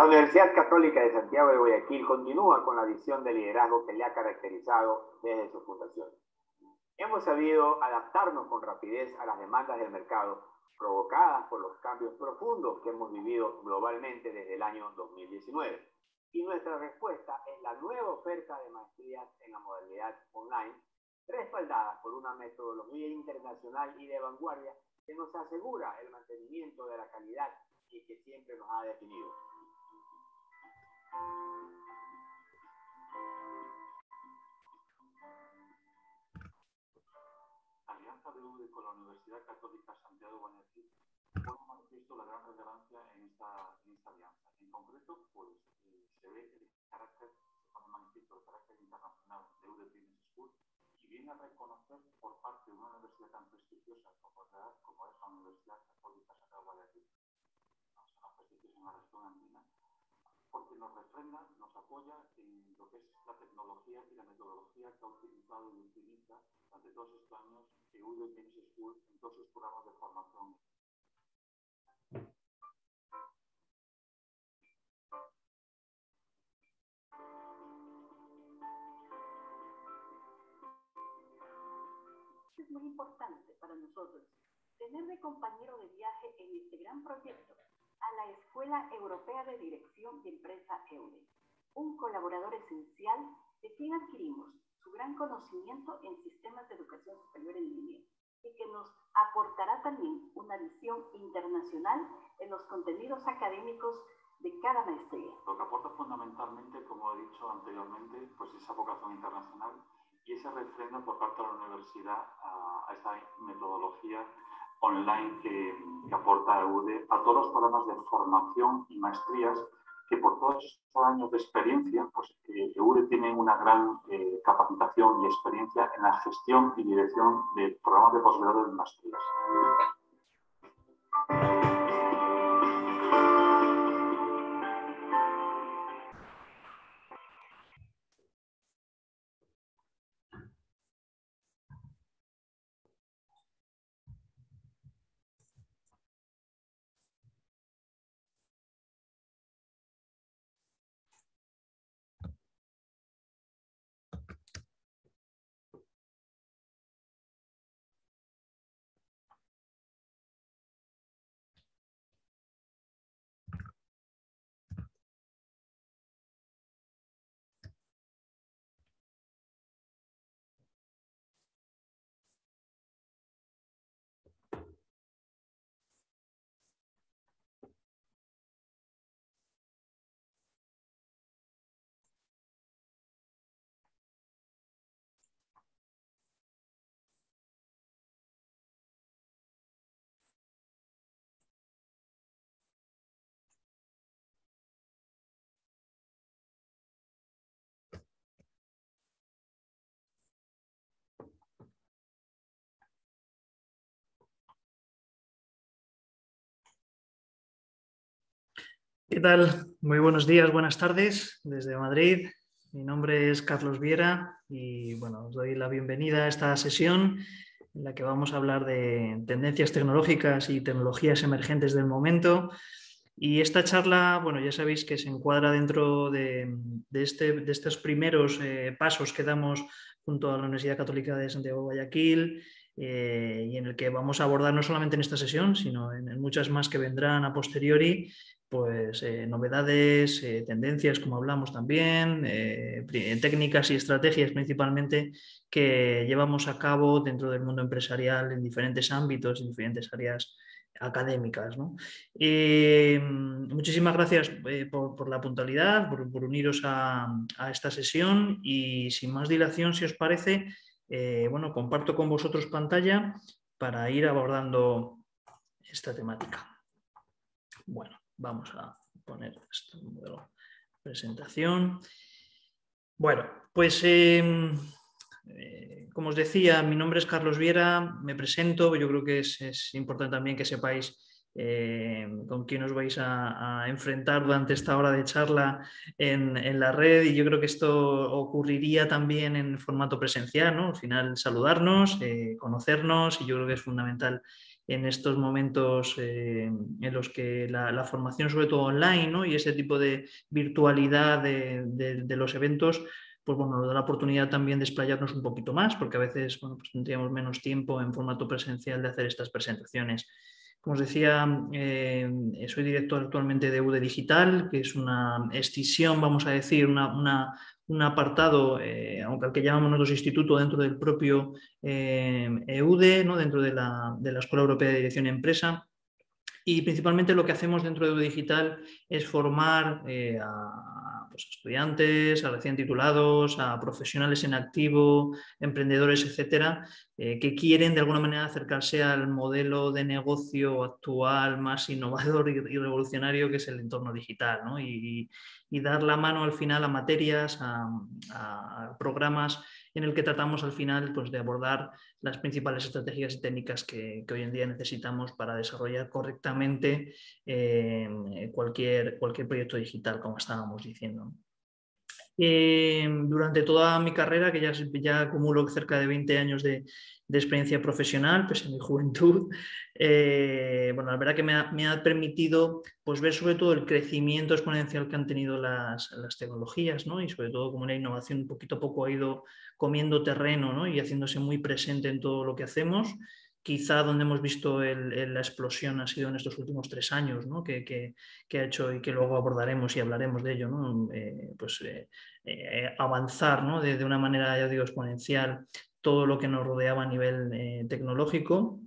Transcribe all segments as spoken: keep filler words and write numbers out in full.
La Universidad Católica de Santiago de Guayaquil continúa con la visión de liderazgo que le ha caracterizado desde su fundación. Hemos sabido adaptarnos con rapidez a las demandas del mercado, provocadas por los cambios profundos que hemos vivido globalmente desde el año dos mil diecinueve. Y nuestra respuesta es la nueva oferta de maestrías en la modalidad online, respaldada por una metodología internacional y de vanguardia que nos asegura el mantenimiento de la calidad y que siempre nos ha definido. La alianza de U D E con la Universidad Católica Santiago de Guayaquil pone en manifiesto la gran relevancia en esta, en esta alianza. En concreto, pues eh, se ve el carácter, se pone en manifiesto el carácter internacional de U D E Business School y viene a reconocer por parte de una universidad tan prestigiosa como es la Universidad Católica Santiago de Guayaquil, una prestigiosa en la región andina, porque nos refrenda, nos apoya en lo que es la tecnología y la metodología que ha utilizado y utiliza durante todos estos años U D E Business School en todos sus programas de formación. Es muy importante para nosotros tener de compañero de viaje en este gran proyecto a la Escuela Europea de Dirección de Empresa E U D E, un colaborador esencial de quien adquirimos su gran conocimiento en sistemas de educación superior en línea y que nos aportará también una visión internacional en los contenidos académicos de cada maestría. Lo que aporta fundamentalmente, como he dicho anteriormente, pues esa vocación internacional y ese refrendo por parte de la universidad a, a esta metodología online que, que aporta E U D E a todos los programas de formación y maestrías que por todos estos años de experiencia, pues eh, E U D E tiene una gran eh, capacitación y experiencia en la gestión y dirección de programas de posgrado y maestrías. ¿Qué tal? Muy buenos días, buenas tardes desde Madrid. Mi nombre es Carlos Viera y bueno, os doy la bienvenida a esta sesión en la que vamos a hablar de tendencias tecnológicas y tecnologías emergentes del momento. Y esta charla, bueno, ya sabéis que se encuadra dentro de, de, este, de estos primeros eh, pasos que damos junto a la Universidad Católica de Santiago de Guayaquil eh, y en el que vamos a abordar no solamente en esta sesión, sino en, en muchas más que vendrán a posteriori, pues eh, novedades, eh, tendencias, como hablamos también, eh, técnicas y estrategias principalmente que llevamos a cabo dentro del mundo empresarial en diferentes ámbitos, en diferentes áreas académicas, ¿no? Eh, muchísimas gracias eh, por, por la puntualidad, por, por uniros a, a esta sesión y sin más dilación, si os parece, eh, bueno, comparto con vosotros pantalla para ir abordando esta temática. Bueno, vamos a poner esto en modelo presentación. Bueno, pues eh, eh, como os decía, mi nombre es Carlos Viera, me presento, yo creo que es, es importante también que sepáis eh, con quién os vais a, a enfrentar durante esta hora de charla en, en la red y yo creo que esto ocurriría también en formato presencial, ¿no? Al final saludarnos, eh, conocernos y yo creo que es fundamental en estos momentos eh, en los que la, la formación, sobre todo online, ¿no? Y ese tipo de virtualidad de, de, de los eventos, pues bueno, nos da la oportunidad también de explayarnos un poquito más, porque a veces bueno, pues tendríamos menos tiempo en formato presencial de hacer estas presentaciones. Como os decía, eh, soy director actualmente de EUDE Digital, que es una escisión, vamos a decir, una, una, un apartado, eh, aunque al que llamamos nosotros instituto, dentro del propio eh, EUDE, ¿no? Dentro de la, de la Escuela Europea de Dirección y Empresa. Y principalmente lo que hacemos dentro de EUDE Digital es formar eh, a pues, estudiantes, a recién titulados, a profesionales en activo, emprendedores, etcétera, eh, que quieren de alguna manera acercarse al modelo de negocio actual más innovador y, y revolucionario que es el entorno digital, ¿no? y, y dar la mano al final a materias, a, a programas en el que tratamos al final pues, de abordar las principales estrategias y técnicas que, que hoy en día necesitamos para desarrollar correctamente eh, cualquier, cualquier proyecto digital, como estábamos diciendo. Eh, durante toda mi carrera, que ya, ya acumulo cerca de veinte años de, de experiencia profesional, pues en mi juventud, eh, bueno, la verdad que me ha, me ha permitido pues, ver sobre todo el crecimiento exponencial que han tenido las, las tecnologías, ¿no? Y sobre todo como la innovación poquito a poco ha ido comiendo terreno, ¿no? Y haciéndose muy presente en todo lo que hacemos. Quizá donde hemos visto el, el, la explosión ha sido en estos últimos tres años, ¿no? que, que, que ha hecho y que luego abordaremos y hablaremos de ello, ¿no? Eh, pues eh, eh, avanzar, ¿no? de, de una manera, ya digo, exponencial todo lo que nos rodeaba a nivel eh, tecnológico.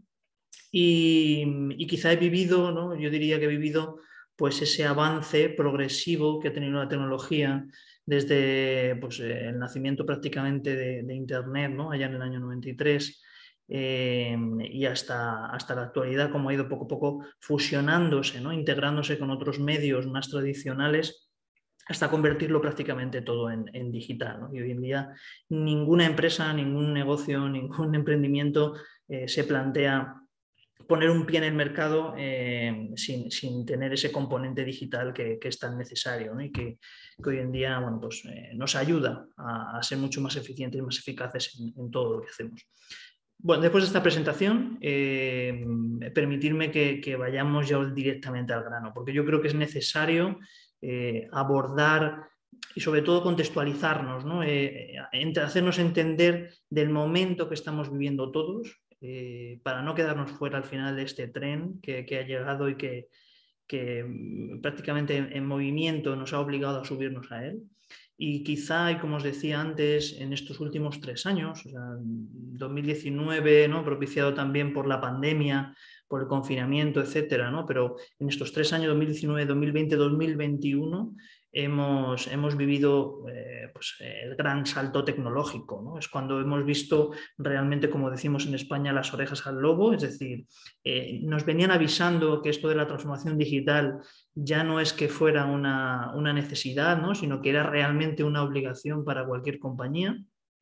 Y, y quizá he vivido, ¿no? Yo diría que he vivido pues, ese avance progresivo que ha tenido la tecnología desde pues, el nacimiento prácticamente de, de Internet, ¿no? Allá en el año noventa y tres. Eh, y hasta, hasta la actualidad, como ha ido poco a poco fusionándose, ¿no? Integrándose con otros medios más tradicionales hasta convertirlo prácticamente todo en, en digital, ¿no? Y hoy en día ninguna empresa, ningún negocio, ningún emprendimiento eh, se plantea poner un pie en el mercado eh, sin, sin tener ese componente digital que, que es tan necesario, ¿no? Y que, que hoy en día bueno, pues, eh, nos ayuda a, a ser mucho más eficientes y más eficaces en, en todo lo que hacemos. Bueno, después de esta presentación, eh, permitirme que, que vayamos ya directamente al grano, porque yo creo que es necesario eh, abordar y sobre todo contextualizarnos, ¿no? eh, hacernos entender del momento que estamos viviendo todos, eh, para no quedarnos fuera al final de este tren que, que ha llegado y que, que prácticamente en, en movimiento nos ha obligado a subirnos a él. Y quizá, y como os decía antes, en estos últimos tres años, o sea, dos mil diecinueve, ¿no? propiciado también por la pandemia, por el confinamiento, etcétera, ¿no? Pero en estos tres años, dos mil diecinueve, dos mil veinte, dos mil veintiuno, hemos, hemos vivido eh, pues, el gran salto tecnológico, ¿no? Es cuando hemos visto realmente, como decimos en España, las orejas al lobo, es decir, eh, nos venían avisando que esto de la transformación digital ya no es que fuera una, una necesidad, ¿no? Sino que era realmente una obligación para cualquier compañía.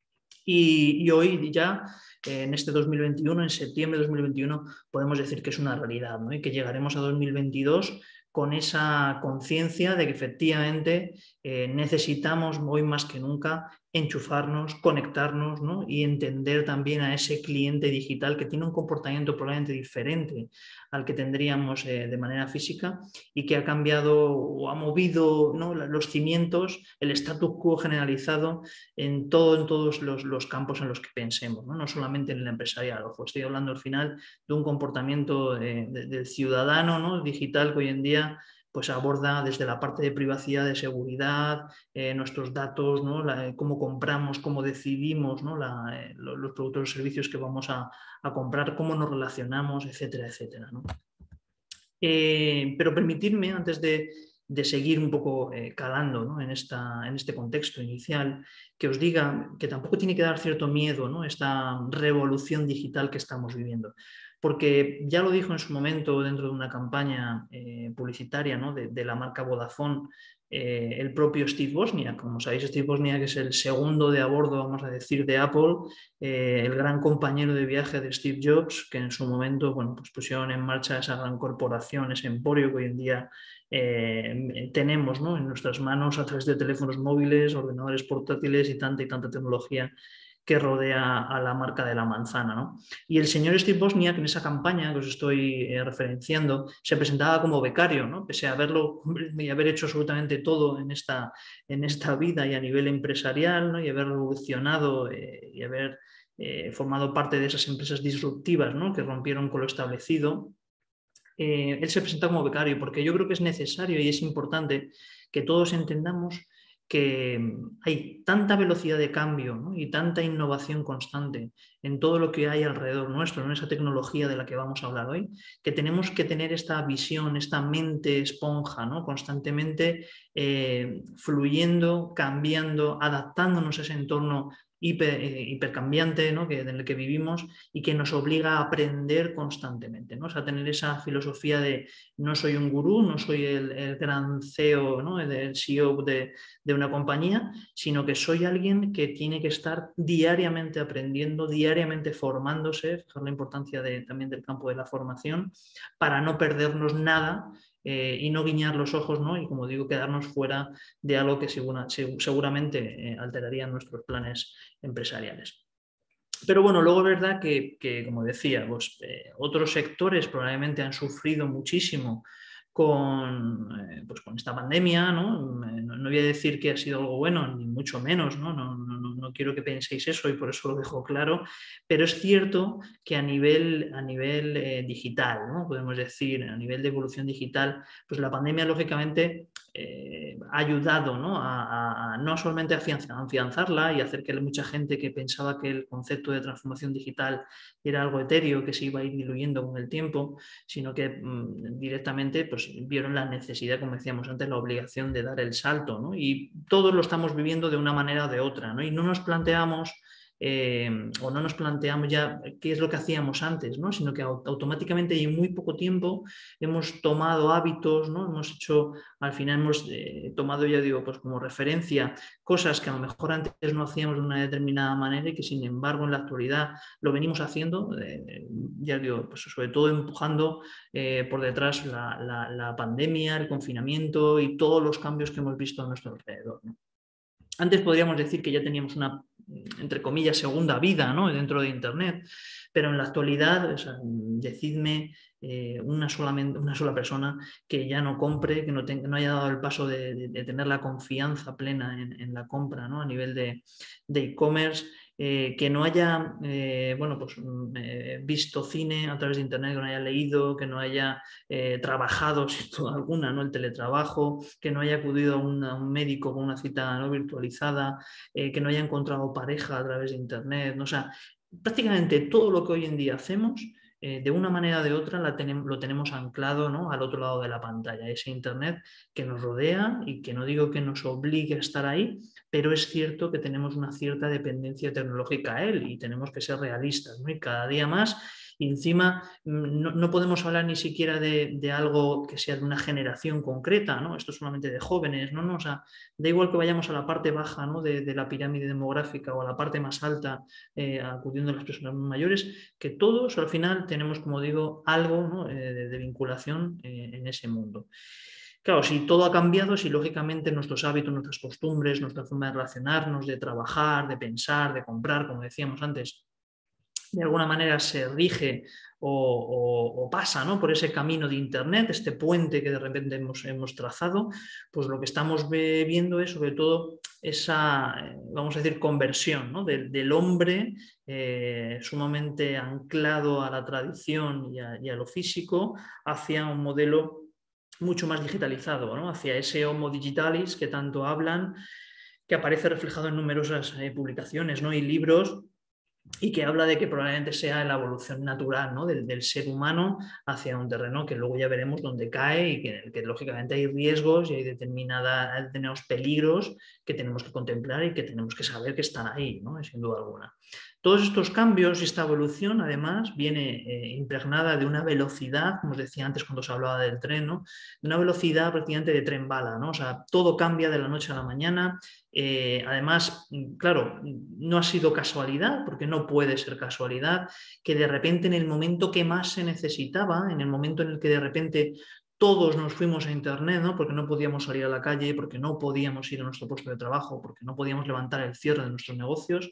Y, y hoy ya, eh, en este dos mil veintiuno, en septiembre de dos mil veintiuno, podemos decir que es una realidad, ¿no? Y que llegaremos a dos mil veintidós con esa conciencia de que efectivamente eh, necesitamos hoy más que nunca enchufarnos, conectarnos, ¿no? Y entender también a ese cliente digital que tiene un comportamiento probablemente diferente al que tendríamos eh, de manera física y que ha cambiado o ha movido, ¿no? los cimientos, el status quo generalizado en, todo, en todos los, los campos en los que pensemos, ¿no? No solamente en el empresarial. Ojo, estoy hablando al final de un comportamiento de, de, del ciudadano, ¿no? digital que hoy en día pues aborda desde la parte de privacidad, de seguridad, eh, nuestros datos, ¿no? la, cómo compramos, cómo decidimos, ¿no? la, eh, los productos o servicios que vamos a, a comprar, cómo nos relacionamos, etcétera, etcétera, ¿no? Eh, pero permitidme, antes de, de seguir un poco eh, calando, ¿no? en, esta, en este contexto inicial, que os diga que tampoco tiene que dar cierto miedo, ¿no? esta revolución digital que estamos viviendo. Porque ya lo dijo en su momento dentro de una campaña eh, publicitaria, ¿no? de, de la marca Vodafone, eh, el propio Steve Wozniak. Como sabéis, Steve Wozniak es el segundo de a bordo, vamos a decir, de Apple, eh, el gran compañero de viaje de Steve Jobs, que en su momento bueno, pues pusieron en marcha esa gran corporación, ese emporio que hoy en día eh, tenemos, ¿no? en nuestras manos a través de teléfonos móviles, ordenadores portátiles y tanta y tanta tecnología que rodea a la marca de la manzana, ¿no? Y el señor Steve Wozniak, en esa campaña que os estoy eh, referenciando, se presentaba como becario, ¿no? Pese a haberlo y haber hecho absolutamente todo en esta, en esta vida y a nivel empresarial, ¿no? Y haber revolucionado eh, y haber eh, formado parte de esas empresas disruptivas, ¿no? Que rompieron con lo establecido. Eh, él se presenta como becario porque yo creo que es necesario y es importante que todos entendamos que hay tanta velocidad de cambio, ¿no? Y tanta innovación constante en todo lo que hay alrededor nuestro, en esa tecnología de la que vamos a hablar hoy, que tenemos que tener esta visión, esta mente esponja, ¿no? Constantemente eh, fluyendo, cambiando, adaptándonos a ese entorno hiper, eh, hipercambiante, ¿no? que, en el que vivimos y que nos obliga a aprender constantemente, ¿no? O sea, tener esa filosofía de no soy un gurú, no soy el, el gran C E O, ¿no? el C E O de, de una compañía, sino que soy alguien que tiene que estar diariamente aprendiendo, diariamente formándose, fijar la importancia de, también del campo de la formación, para no perdernos nada eh, y no guiñar los ojos, ¿no? Y como digo, quedarnos fuera de algo que segura, seguramente eh, alteraría nuestros planes empresariales. Pero bueno, luego es verdad que, que como decía, pues, eh, otros sectores probablemente han sufrido muchísimo con, eh, pues con esta pandemia, ¿no? ¿no? No voy a decir que ha sido algo bueno, ni mucho menos, ¿no? No, no, no, no quiero que penséis eso y por eso lo dejo claro, pero es cierto que a nivel, a nivel eh, digital, ¿no? Podemos decir, a nivel de evolución digital, pues la pandemia lógicamente eh, ha ayudado, ¿no? A, a, a no solamente a afianzarla y hacer que mucha gente que pensaba que el concepto de transformación digital era algo etéreo, que se iba a ir diluyendo con el tiempo, sino que mmm, directamente pues, vieron la necesidad, como decíamos antes, la obligación de dar el salto, ¿no? Y todos lo estamos viviendo de una manera o de otra, ¿no? Y no nos planteamos eh, o no nos planteamos ya qué es lo que hacíamos antes, ¿no? Sino que automáticamente y en muy poco tiempo hemos tomado hábitos, ¿no? Hemos hecho, al final hemos eh, tomado, ya digo, pues como referencia cosas que a lo mejor antes no hacíamos de una determinada manera y que sin embargo en la actualidad lo venimos haciendo, eh, ya digo, pues sobre todo empujando eh, por detrás la, la, la pandemia, el confinamiento y todos los cambios que hemos visto a nuestro alrededor, ¿no? Antes podríamos decir que ya teníamos una, entre comillas, segunda vida, ¿no? Dentro de Internet, pero en la actualidad, o sea, decidme eh, una, solamente, una sola persona que ya no compre, que no, te, no haya dado el paso de, de, de tener la confianza plena en, en la compra, ¿no? A nivel de e-commerce. Eh, que no haya eh, bueno, pues, eh, visto cine a través de Internet, que no haya leído, que no haya eh, trabajado sin duda alguna, ¿no? El teletrabajo, que no haya acudido a, una, a un médico con una cita no virtualizada, eh, que no haya encontrado pareja a través de Internet, ¿no? O sea, prácticamente todo lo que hoy en día hacemos, eh, de una manera o de otra la tenemos, lo tenemos anclado, ¿no? Al otro lado de la pantalla, ese Internet que nos rodea y que no digo que nos obligue a estar ahí, pero es cierto que tenemos una cierta dependencia tecnológica a él y tenemos que ser realistas, ¿no? Y cada día más, y encima no, no podemos hablar ni siquiera de, de algo que sea de una generación concreta, ¿no? Esto solamente de jóvenes, ¿no? no o sea, da igual que vayamos a la parte baja, ¿no? de, de la pirámide demográfica o a la parte más alta, eh, acudiendo a las personas mayores, que todos al final tenemos, como digo, algo, ¿no? eh, de, de vinculación eh, en ese mundo. Claro, si todo ha cambiado, si lógicamente nuestros hábitos, nuestras costumbres, nuestra forma de relacionarnos, de trabajar, de pensar, de comprar, como decíamos antes, de alguna manera se rige o, o, o pasa, ¿no? por ese camino de Internet, este puente que de repente hemos, hemos trazado, pues lo que estamos viendo es sobre todo esa, vamos a decir, conversión, ¿no? del, del hombre eh, sumamente anclado a la tradición y a, y a lo físico hacia un modelo mucho más digitalizado, ¿no? Hacia ese homo digitalis que tanto hablan, que aparece reflejado en numerosas eh, publicaciones, ¿no? y libros, y que habla de que probablemente sea la evolución natural, ¿no? del, del ser humano hacia un terreno que luego ya veremos dónde cae y que, que lógicamente hay riesgos y hay determinados determinados peligros que tenemos que contemplar y que tenemos que saber que están ahí, ¿no? sin duda alguna. Todos estos cambios y esta evolución, además, viene eh, impregnada de una velocidad, como os decía antes cuando se hablaba del tren, ¿no? de una velocidad prácticamente de tren bala, ¿no? O sea, todo cambia de la noche a la mañana. Eh, además, claro, no ha sido casualidad, porque no puede ser casualidad, que de repente en el momento que más se necesitaba, en el momento en el que de repente todos nos fuimos a Internet, ¿no? porque no podíamos salir a la calle, porque no podíamos ir a nuestro puesto de trabajo, porque no podíamos levantar el cierre de nuestros negocios,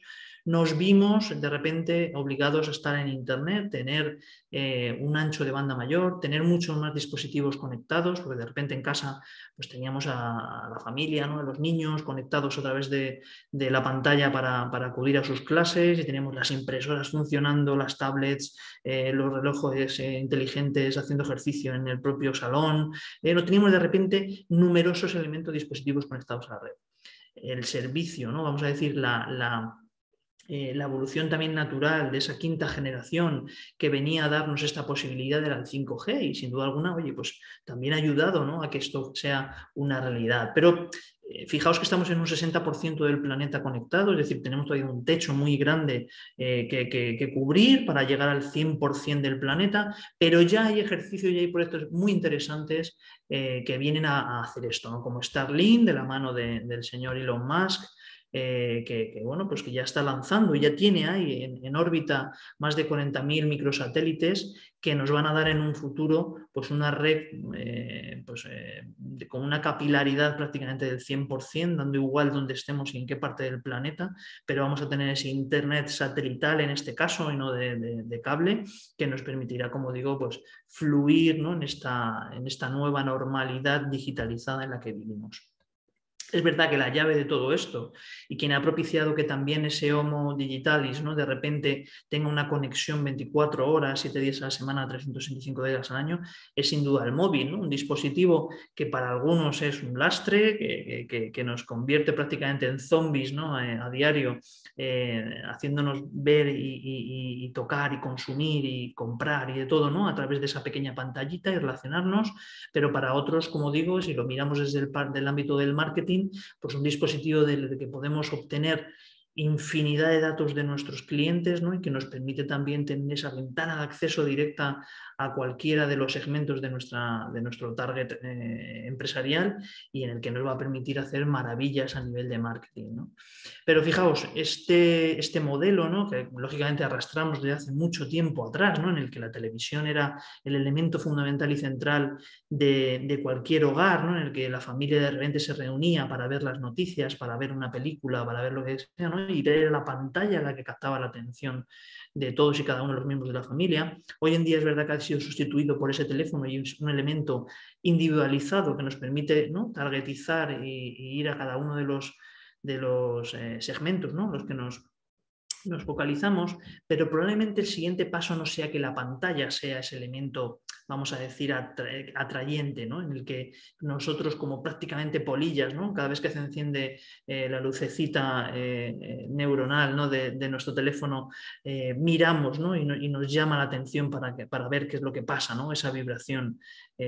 nos vimos de repente obligados a estar en Internet, tener eh, un ancho de banda mayor, tener muchos más dispositivos conectados, porque de repente en casa pues teníamos a, a la familia, ¿no? A los niños conectados a través de, de la pantalla para, para acudir a sus clases, y teníamos las impresoras funcionando, las tablets, eh, los relojes eh, inteligentes haciendo ejercicio en el propio salón. Eh, no teníamos de repente numerosos elementos dispositivos conectados a la red. El servicio, ¿no? Vamos a decir, la, la, eh, la evolución también natural de esa quinta generación que venía a darnos esta posibilidad era el cinco G, y sin duda alguna, oye, pues también ha ayudado, ¿no? A que esto sea una realidad. Pero eh, fijaos que estamos en un sesenta por ciento del planeta conectado, es decir, tenemos todavía un techo muy grande eh, que, que, que cubrir para llegar al cien por ciento del planeta, pero ya hay ejercicios y hay proyectos muy interesantes eh, que vienen a, a hacer esto, ¿no? Como Starlink, de la mano de, del señor Elon Musk, Eh, que, que, bueno, pues que ya está lanzando, ya tiene ahí en, en órbita más de cuarenta mil microsatélites que nos van a dar en un futuro pues una red eh, pues, eh, de, con una capilaridad prácticamente del cien por ciento, dando igual donde estemos y en qué parte del planeta, pero vamos a tener ese internet satelital en este caso y no de, de, de cable, que nos permitirá, como digo, pues fluir, ¿no? en, esta, en esta nueva normalidad digitalizada en la que vivimos. Es verdad que la llave de todo esto y quien ha propiciado que también ese Homo digitalis, ¿no? de repente tenga una conexión veinticuatro horas, siete días a la semana, trescientos sesenta y cinco días al año, es sin duda el móvil, ¿no? Un dispositivo que para algunos es un lastre, que, que, que nos convierte prácticamente en zombies, ¿no? eh, a diario, eh, haciéndonos ver y, y, y tocar y consumir y comprar y de todo, ¿no? A través de esa pequeña pantallita y relacionarnos, pero para otros, como digo, si lo miramos desde el, del ámbito del marketing, pues un dispositivo del que podemos obtener infinidad de datos de nuestros clientes, ¿no? Y que nos permite también tener esa ventana de acceso directa a cualquiera de los segmentos de, nuestra, de nuestro target eh, empresarial, y en el que nos va a permitir hacer maravillas a nivel de marketing, ¿no? Pero fijaos, este, este modelo, ¿no? Que lógicamente arrastramos desde hace mucho tiempo atrás, ¿no? En el que la televisión era el elemento fundamental y central de, de cualquier hogar, ¿no? En el que la familia de repente se reunía para ver las noticias, para ver una película, para ver lo que sea, ¿no? Y era la pantalla la que captaba la atención de todos y cada uno de los miembros de la familia. Hoy en día es verdad que ha sido sustituido por ese teléfono y es un elemento individualizado que nos permite, ¿no? targetizar y, y ir a cada uno de los, de los eh, segmentos, ¿no? los que nos, nos focalizamos, pero probablemente el siguiente paso no sea que la pantalla sea ese elemento, vamos a decir, atra atrayente, ¿no? En el que nosotros, como prácticamente polillas, ¿no? Cada vez que se enciende eh, la lucecita eh, neuronal, ¿no? de, de nuestro teléfono, eh, miramos, ¿no? Y, no, y nos llama la atención para, que, para ver qué es lo que pasa, ¿no? Esa vibración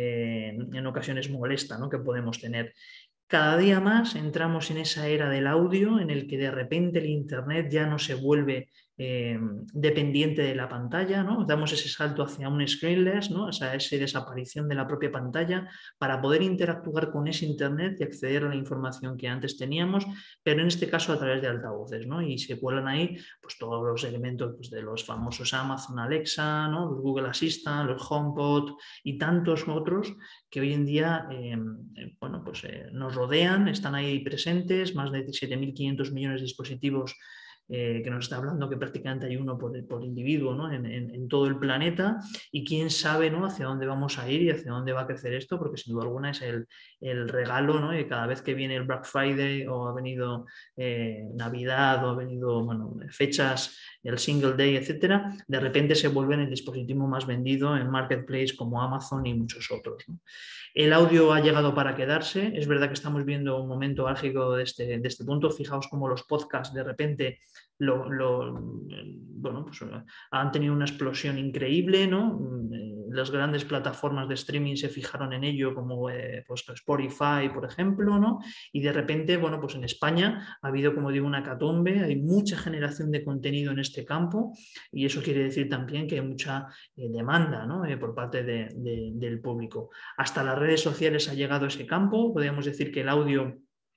eh, en ocasiones molesta, ¿no? que podemos tener. Cada día más entramos en esa era del audio en el que de repente el Internet ya no se vuelve eh, dependiente de la pantalla, ¿no? Damos ese salto hacia un screenless, ¿no? O sea, esa desaparición de la propia pantalla para poder interactuar con ese Internet y acceder a la información que antes teníamos, pero en este caso a través de altavoces, ¿no? Y se cuelan ahí pues, todos los elementos pues, de los famosos Amazon Alexa, ¿no? Los Google Assistant, los HomePod y tantos otros que hoy en día eh, bueno, pues, eh, nos rodean, están ahí presentes, más de siete mil quinientos millones de dispositivos eh, que nos está hablando que prácticamente hay uno por, por individuo, ¿no? en, en, en todo el planeta, y quién sabe, ¿no? hacia dónde vamos a ir y hacia dónde va a crecer esto, porque sin duda alguna es el, el regalo, ¿no? Y cada vez que viene el Black Friday o ha venido eh, Navidad o ha venido bueno, fechas, el Single Day, etcétera, de repente se vuelven el dispositivo más vendido en Marketplace como Amazon y muchos otros, ¿no? El audio ha llegado para quedarse. Es verdad que estamos viendo un momento álgido de este, de este punto. Fijaos cómo los podcasts de repente lo, lo, bueno, pues, han tenido una explosión increíble, ¿no? Las grandes plataformas de streaming se fijaron en ello, como eh, pues Spotify, por ejemplo, ¿no? Y de repente, bueno, pues en España ha habido, como digo, una hecatombe. Hay mucha generación de contenido en este campo, y eso quiere decir también que hay mucha eh, demanda, ¿no? eh, por parte de, de, del público. Hasta las redes sociales ha llegado ese campo. Podríamos decir que el audio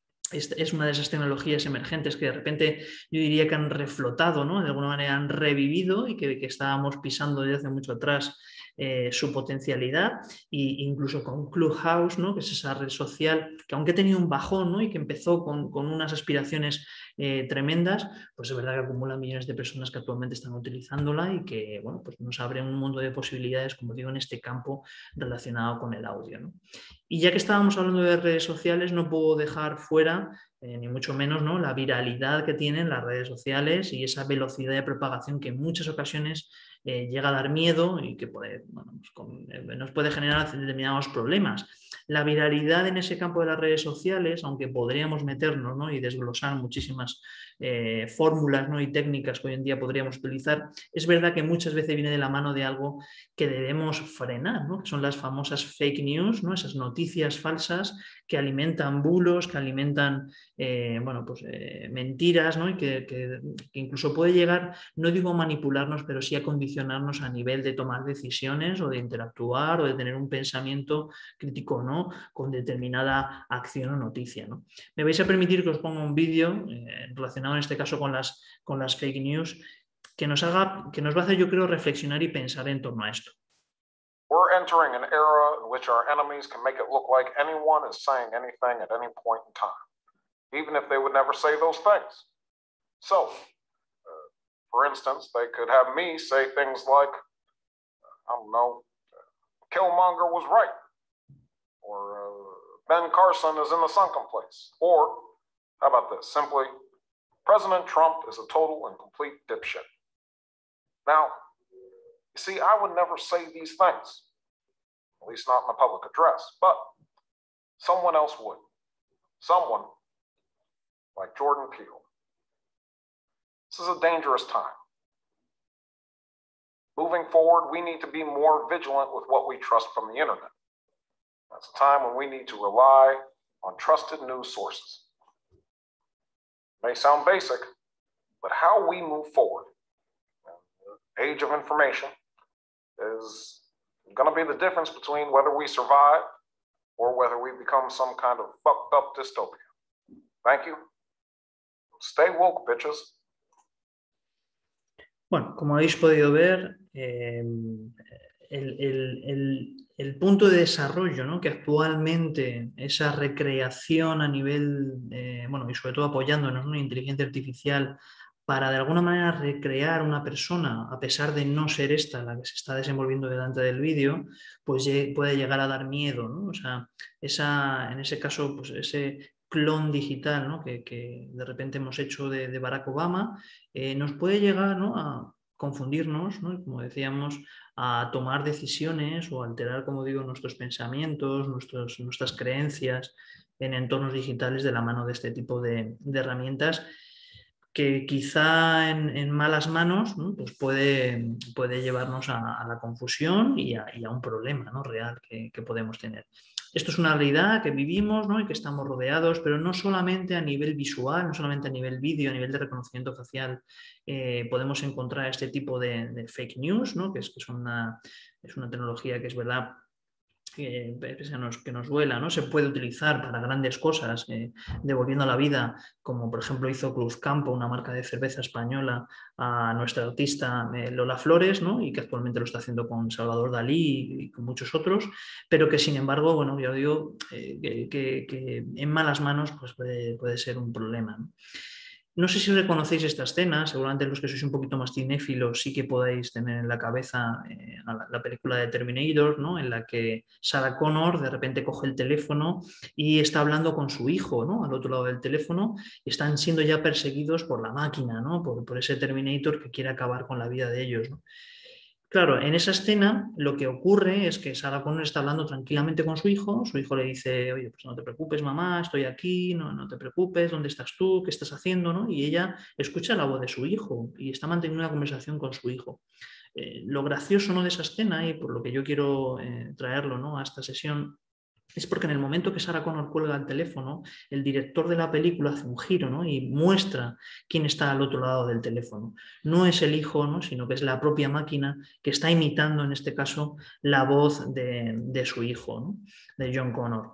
es una de esas tecnologías emergentes que de repente yo diría que han reflotado, ¿no? De alguna manera han revivido, y que, que estábamos pisando desde hace mucho atrás eh, su potencialidad, e incluso con Clubhouse, ¿no? Que es esa red social que aunque ha tenido un bajón, ¿no? Y que empezó con, con unas aspiraciones eh, tremendas, pues es verdad que acumula millones de personas que actualmente están utilizándola y que, bueno, pues nos abre un mundo de posibilidades, como digo, en este campo relacionado con el audio, ¿no? Y ya que estábamos hablando de redes sociales, no puedo dejar fuera, eh, ni mucho menos, ¿no?, la viralidad que tienen las redes sociales y esa velocidad de propagación que en muchas ocasiones eh, llega a dar miedo y que puede, bueno, pues con, eh, nos puede generar determinados problemas. La viralidad en ese campo de las redes sociales, aunque podríamos meternos, ¿no?, y desglosar muchísimas eh, fórmulas, ¿no?, y técnicas que hoy en día podríamos utilizar, es verdad que muchas veces viene de la mano de algo que debemos frenar, ¿no?, que son las famosas fake news, ¿no?, esas noticias falsas que alimentan bulos, que alimentan eh, bueno, pues, eh, mentiras, ¿no?, y que, que, que incluso puede llegar, no digo a manipularnos, pero sí a condicionarnos a nivel de tomar decisiones o de interactuar o de tener un pensamiento crítico, ¿no?, con determinada acción o noticia, ¿no? Me vais a permitir que os ponga un vídeo eh, relacionado en este caso con las, con las fake news que nos, haga, que nos va a hacer, yo creo, reflexionar y pensar en torno a esto. We're entering an era in which our enemies can make it look like anyone is saying anything at any point in time, even if they would never say those things. So, uh, for instance, they could have me say things like, I don't know, Killmonger was right, or uh, Ben Carson is in the sunken place, or, how about this, simply, President Trump is a total and complete dipshit. Now, you see, I would never say these things, at least not in a public address, but someone else would. Someone like Jordan Peele. This is a dangerous time. Moving forward, we need to be more vigilant with what we trust from the internet. That's a time when we need to rely on trusted news sources. It may sound basic, but how we move forward in the age of information is going to be the difference between whether we survive or whether we become some kind of fucked up dystopia. Thank you. Stay woke, bitches. Bueno, como habéis podido ver, eh, el, el, el, el punto de desarrollo, ¿no?, que actualmente esa recreación a nivel, eh, bueno, y sobre todo apoyándonos en una inteligencia artificial para de alguna manera recrear una persona, a pesar de no ser esta la que se está desenvolviendo delante del vídeo, pues puede llegar a dar miedo, ¿no? O sea, esa, en ese caso, pues ese clon digital, ¿no?, que, que de repente hemos hecho de, de Barack Obama, eh, nos puede llegar, ¿no?, a confundirnos, ¿no?, como decíamos, a tomar decisiones o alterar, como digo, nuestros pensamientos, nuestros, nuestras creencias en entornos digitales de la mano de este tipo de, de herramientas que quizá en, en malas manos, ¿no?, pues puede, puede llevarnos a, a la confusión y a, y a un problema, ¿no?, real que, que podemos tener. Esto es una realidad que vivimos, ¿no?, y que estamos rodeados, pero no solamente a nivel visual, no solamente a nivel vídeo, a nivel de reconocimiento facial eh, podemos encontrar este tipo de, de fake news, ¿no?, que es, que es, una, es una tecnología que es verdad que, que, nos, que nos duela, ¿no?, se puede utilizar para grandes cosas, eh, devolviendo la vida, como por ejemplo hizo Cruzcampo, una marca de cerveza española, a nuestra artista eh, Lola Flores, ¿no?, y que actualmente lo está haciendo con Salvador Dalí y, y con muchos otros, pero que sin embargo, bueno, yo digo eh, que, que, que en malas manos pues puede, puede ser un problema, ¿no? No sé si reconocéis esta escena, seguramente los que sois un poquito más cinéfilos sí que podéis tener en la cabeza eh, la, la película de Terminator, ¿no?, en la que Sarah Connor de repente coge el teléfono y está hablando con su hijo, ¿no?, al otro lado del teléfono, y están siendo ya perseguidos por la máquina, ¿no?, por, por ese Terminator que quiere acabar con la vida de ellos, ¿no? Claro, en esa escena lo que ocurre es que Sarah Connor está hablando tranquilamente con su hijo, su hijo le dice, oye, pues no te preocupes, mamá, estoy aquí, no, no te preocupes, ¿dónde estás tú? ¿Qué estás haciendo? ¿No? Y ella escucha la voz de su hijo y está manteniendo una conversación con su hijo. Eh, lo gracioso, ¿no?, de esa escena, y por lo que yo quiero eh, traerlo, ¿no?, a esta sesión, es porque en el momento que Sarah Connor cuelga el teléfono, el director de la película hace un giro, ¿no?, y muestra quién está al otro lado del teléfono. No es el hijo, ¿no?, sino que es la propia máquina que está imitando, en este caso, la voz de, de su hijo, ¿no?, de John Connor.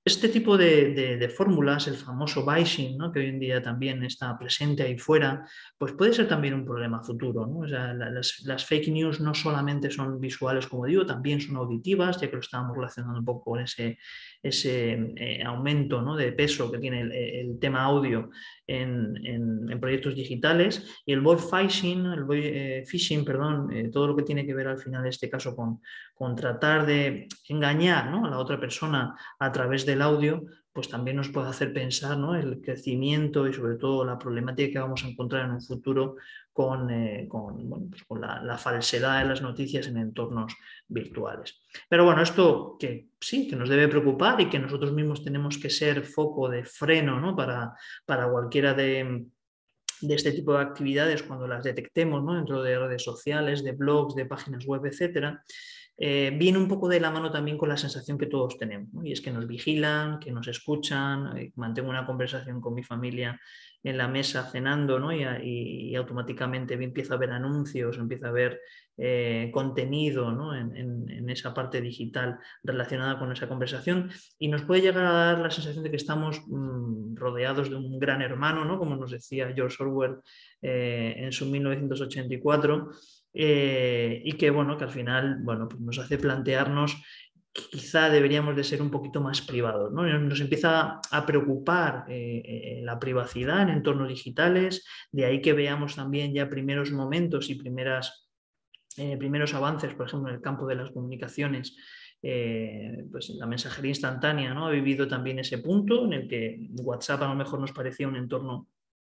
Este tipo de, de, de fórmulas, el famoso phishing, ¿no? Que hoy en día también está presente ahí fuera, pues puede ser también un problema futuro, ¿no? O sea, la, las, las fake news no solamente son visuales, como digo, también son auditivas, ya que lo estábamos relacionando un poco con ese, ese eh, aumento, ¿no? de peso que tiene el, el tema audio en, en, en, proyectos digitales. Y el voice phishing, el voice, eh, phishing, perdón, eh, todo lo que tiene que ver al final en este caso con, con tratar de engañar, ¿no? a la otra persona a través del audio, pues también nos puede hacer pensar, ¿no? el crecimiento y sobre todo la problemática que vamos a encontrar en un futuro con, eh, con, bueno, pues con la, la falsedad de las noticias en entornos virtuales. Pero bueno, esto que sí, que nos debe preocupar y que nosotros mismos tenemos que ser foco de freno, ¿no? para, para cualquiera de, de este tipo de actividades cuando las detectemos, ¿no? dentro de redes sociales, de blogs, de páginas web, etcétera. Eh, viene un poco de la mano también con la sensación que todos tenemos, ¿no? Y es que nos vigilan, que nos escuchan, eh, mantengo una conversación con mi familia en la mesa cenando, ¿no? y, y, y automáticamente empiezo a ver anuncios, empiezo a ver eh, contenido, ¿no? en, en, en esa parte digital relacionada con esa conversación, y nos puede llegar a dar la sensación de que estamos mmm, rodeados de un gran hermano, ¿no? como nos decía George Orwell eh, en su mil novecientos ochenta y cuatro. Eh, y que, bueno, que al final bueno, pues nos hace plantearnos que quizá deberíamos de ser un poquito más privados, ¿no? Nos empieza a preocupar eh, eh, la privacidad en entornos digitales, de ahí que veamos también ya primeros momentos y primeras, eh, primeros avances, por ejemplo, en el campo de las comunicaciones. Eh, pues la mensajería instantánea, ¿no? Ha vivido también ese punto en el que WhatsApp a lo mejor nos parecía un entorno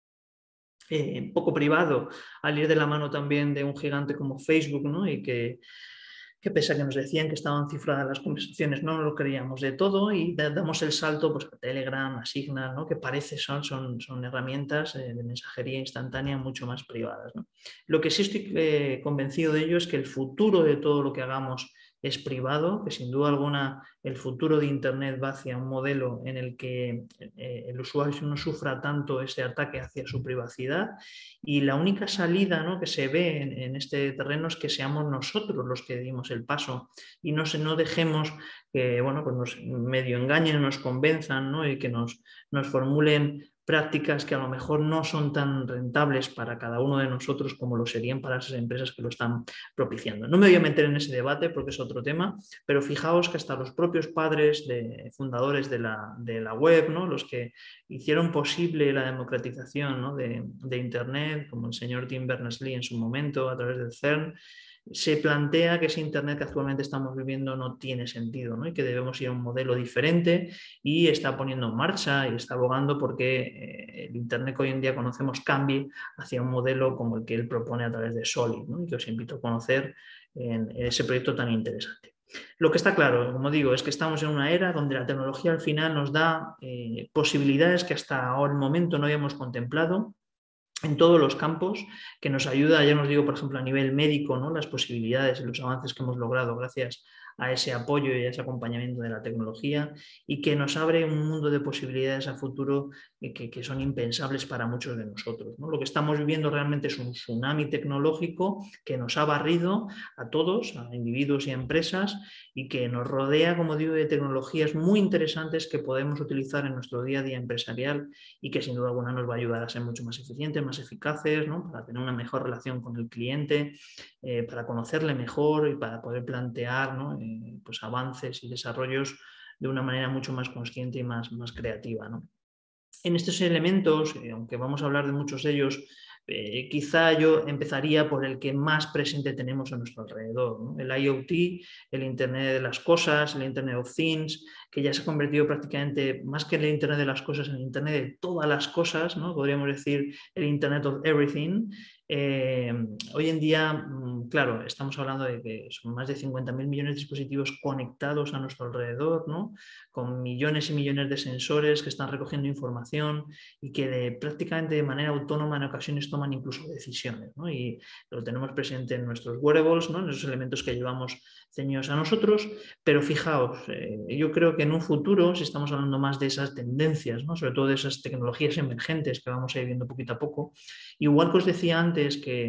Eh, poco privado, al ir de la mano también de un gigante como Facebook, ¿no? y que, que pese a que nos decían que estaban cifradas las conversaciones, no lo creíamos de todo, y damos el salto pues, a Telegram, a Signal, ¿no? que parece son, son, son herramientas eh, de mensajería instantánea mucho más privadas, ¿no? Lo que sí estoy eh, convencido de ello es que el futuro de todo lo que hagamos es privado, que sin duda alguna el futuro de Internet va hacia un modelo en el que eh, el usuario no sufra tanto este ataque hacia su privacidad, y la única salida, ¿no? que se ve en, en este terreno es que seamos nosotros los que dimos el paso y no, se, no dejemos que bueno, pues nos medio engañen, nos convenzan, ¿no? y que nos, nos formulen prácticas que a lo mejor no son tan rentables para cada uno de nosotros como lo serían para esas empresas que lo están propiciando. No me voy a meter en ese debate porque es otro tema, pero fijaos que hasta los propios padres de, fundadores de la, de la web, ¿no? los que hicieron posible la democratización, ¿no? de, de Internet, como el señor Tim Berners-Lee en su momento a través del CERN, se plantea que ese Internet que actualmente estamos viviendo no tiene sentido, ¿no? y que debemos ir a un modelo diferente, y está poniendo en marcha y está abogando porque eh, el Internet que hoy en día conocemos cambie hacia un modelo como el que él propone a través de Solid, ¿no? y que os invito a conocer en, en ese proyecto tan interesante. Lo que está claro, como digo, es que estamos en una era donde la tecnología al final nos da eh, posibilidades que hasta ahora el momento no habíamos contemplado en todos los campos, que nos ayuda, ya nos digo, por ejemplo, a nivel médico, ¿no? las posibilidades y los avances que hemos logrado gracias a ese apoyo y a ese acompañamiento de la tecnología, y que nos abre un mundo de posibilidades a futuro que, que son impensables para muchos de nosotros, ¿no? Lo que estamos viviendo realmente es un tsunami tecnológico que nos ha barrido a todos, a individuos y a empresas, y que nos rodea, como digo, de tecnologías muy interesantes que podemos utilizar en nuestro día a día empresarial, y que sin duda alguna nos va a ayudar a ser mucho más eficientes, más eficaces, ¿no? para tener una mejor relación con el cliente, eh, para conocerle mejor y para poder plantear, ¿no? eh, pues avances y desarrollos de una manera mucho más consciente y más, más creativa, ¿no? En estos elementos, eh, aunque vamos a hablar de muchos de ellos, eh, quizá yo empezaría por el que más presente tenemos a nuestro alrededor, ¿no? El I O T, el Internet de las cosas, el Internet of Things, que ya se ha convertido prácticamente, más que el Internet de las cosas, en el Internet de todas las cosas, ¿no? Podríamos decir el Internet of Everything. Eh, hoy en día, claro, estamos hablando de que son más de cincuenta mil millones de dispositivos conectados a nuestro alrededor, ¿no? con millones y millones de sensores que están recogiendo información y que de, prácticamente de manera autónoma en ocasiones toman incluso decisiones, ¿no? Y lo tenemos presente en nuestros wearables, ¿no? en esos elementos que llevamos ceñidos a nosotros, pero fijaos, eh, yo creo que en un futuro, si estamos hablando más de esas tendencias, ¿no? sobre todo de esas tecnologías emergentes que vamos a ir viendo poquito a poco, igual que os decía antes que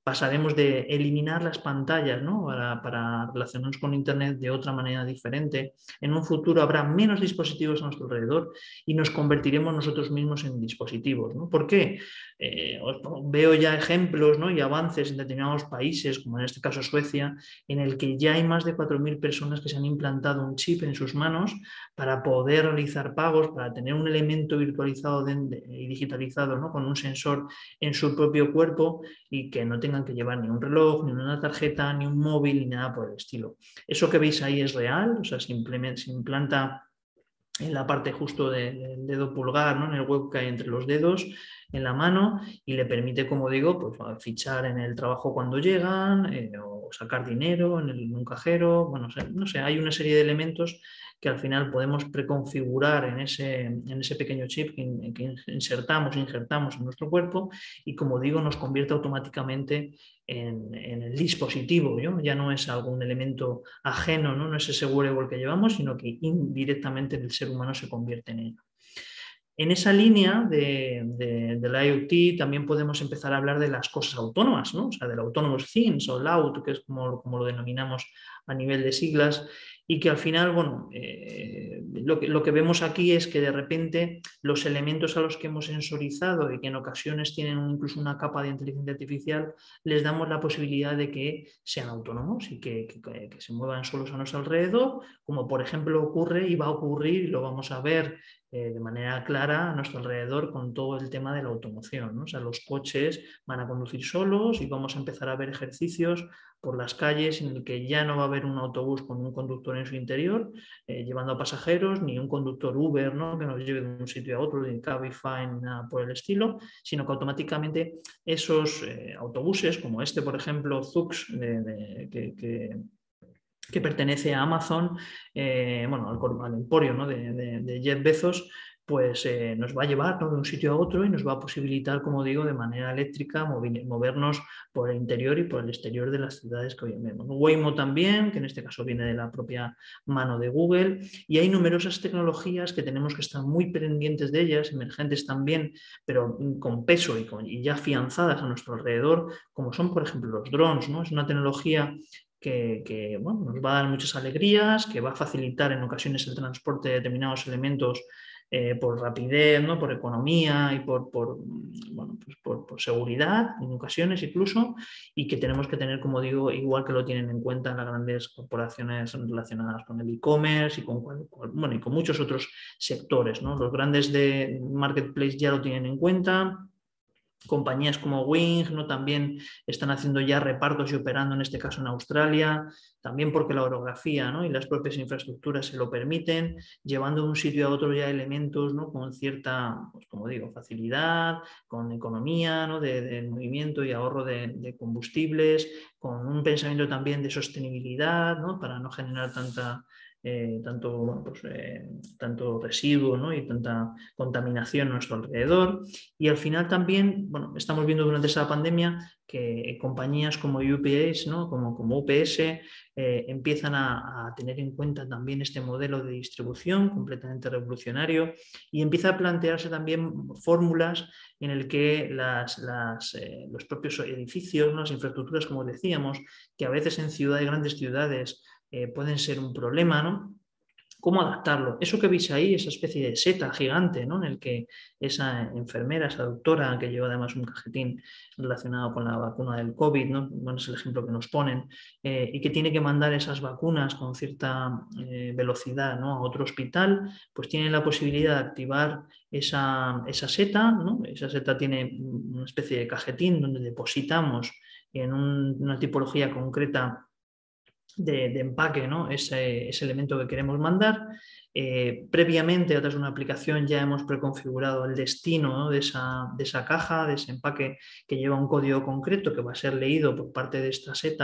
pasaremos de eliminar las pantallas, ¿no? para, para relacionarnos con Internet de otra manera diferente. En un futuro habrá menos dispositivos a nuestro alrededor y nos convertiremos nosotros mismos en dispositivos, ¿no? ¿Por qué? Eh, veo ya ejemplos, ¿no? y avances en determinados países, como en este caso Suecia, en el que ya hay más de cuatro mil personas que se han implantado un chip en sus manos para poder realizar pagos, para tener un elemento virtualizado de, de, y digitalizado, ¿no? con un sensor en su propio cuerpo y que no tengan que llevar ni un reloj, ni una tarjeta, ni un móvil, ni nada por el estilo. Eso que veis ahí es real, o sea, se, se implanta en la parte justo de, del dedo pulgar, ¿no? en el hueco que hay entre los dedos, en la mano, y le permite, como digo, pues, fichar en el trabajo cuando llegan, eh, o sacar dinero en, el, en un cajero, bueno, o sea, no sé, hay una serie de elementos que al final podemos preconfigurar en ese, en ese pequeño chip que, que insertamos, injertamos en nuestro cuerpo y, como digo, nos convierte automáticamente en, en el dispositivo, ¿no? Ya no es algún elemento ajeno, ¿no? no es ese wearable que llevamos, sino que indirectamente el ser humano se convierte en ello. En esa línea de, de, del IoT también podemos empezar a hablar de las cosas autónomas, ¿no? O sea, del Autonomous Things o L A U T, que es como, como lo denominamos a nivel de siglas, y que al final, bueno, eh, lo, que, lo que vemos aquí es que de repente los elementos a los que hemos sensorizado y que en ocasiones tienen incluso una capa de inteligencia artificial, les damos la posibilidad de que sean autónomos y que, que, que se muevan solos a nuestro alrededor, como por ejemplo ocurre y va a ocurrir, y lo vamos a ver eh, de manera clara a nuestro alrededor con todo el tema de la automoción, ¿no? O sea, los coches van a conducir solos y vamos a empezar a ver ejercicios por las calles en el que ya no va a haber un autobús con un conductor en su interior eh, llevando a pasajeros, ni un conductor Uber, ¿no? que nos lleve de un sitio a otro, de Cabify, nada por el estilo, sino que automáticamente esos eh, autobuses, como este, por ejemplo, Zoox, de, de, que, que que pertenece a Amazon, eh, bueno, al, al emporio, ¿no? de, de, de Jeff Bezos, pues eh, nos va a llevar, ¿no? de un sitio a otro y nos va a posibilitar, como digo, de manera eléctrica movernos por el interior y por el exterior de las ciudades que hoy vemos. Waymo también, que en este caso viene de la propia mano de Google, y hay numerosas tecnologías que tenemos que estar muy pendientes de ellas, emergentes también, pero con peso y, con, y ya afianzadas a nuestro alrededor, como son, por ejemplo, los drones, ¿no? Es una tecnología Que, que bueno, nos va a dar muchas alegrías, que va a facilitar en ocasiones el transporte de determinados elementos eh, por rapidez, ¿no? por economía y por, por, bueno, pues por, por seguridad en ocasiones incluso, y que tenemos que tener, como digo, igual que lo tienen en cuenta las grandes corporaciones relacionadas con el e-commerce y con, bueno, y con muchos otros sectores, ¿no? Los grandes de marketplace ya lo tienen en cuenta. Compañías como Wing, ¿no? también están haciendo ya repartos y operando en este caso en Australia, también porque la orografía, ¿no? y las propias infraestructuras se lo permiten, llevando de un sitio a otro ya elementos, ¿no? con cierta, pues como digo, facilidad, con economía, ¿no? de, de movimiento y ahorro de, de combustibles, con un pensamiento también de sostenibilidad, ¿no? para no generar tanta... Eh, tanto, bueno, pues, eh, tanto residuo, ¿no? y tanta contaminación a nuestro alrededor. Y al final también, bueno, estamos viendo durante esa pandemia que compañías como U P S, ¿no? como, como U P S, eh, empiezan a, a tener en cuenta también este modelo de distribución completamente revolucionario y empieza a plantearse también fórmulas en el que las, las, eh, los propios edificios, ¿no? las infraestructuras, como decíamos, que a veces en ciudades, grandes ciudades, Eh, pueden ser un problema, ¿no? ¿Cómo adaptarlo? Eso que veis ahí, esa especie de seta gigante, ¿no? En el que esa enfermera, esa doctora, que lleva además un cajetín relacionado con la vacuna del COVID, ¿no? Bueno, es el ejemplo que nos ponen, eh, y que tiene que mandar esas vacunas con cierta eh, velocidad, ¿no? a otro hospital, pues tiene la posibilidad de activar esa, esa seta, ¿no? Esa seta tiene una especie de cajetín donde depositamos en un, una tipología concreta De, de empaque, ¿no? ese, ese elemento que queremos mandar. Eh, previamente, a través de una aplicación, ya hemos preconfigurado el destino, ¿no? de, esa, de esa caja, de ese empaque que lleva un código concreto que va a ser leído por parte de esta seta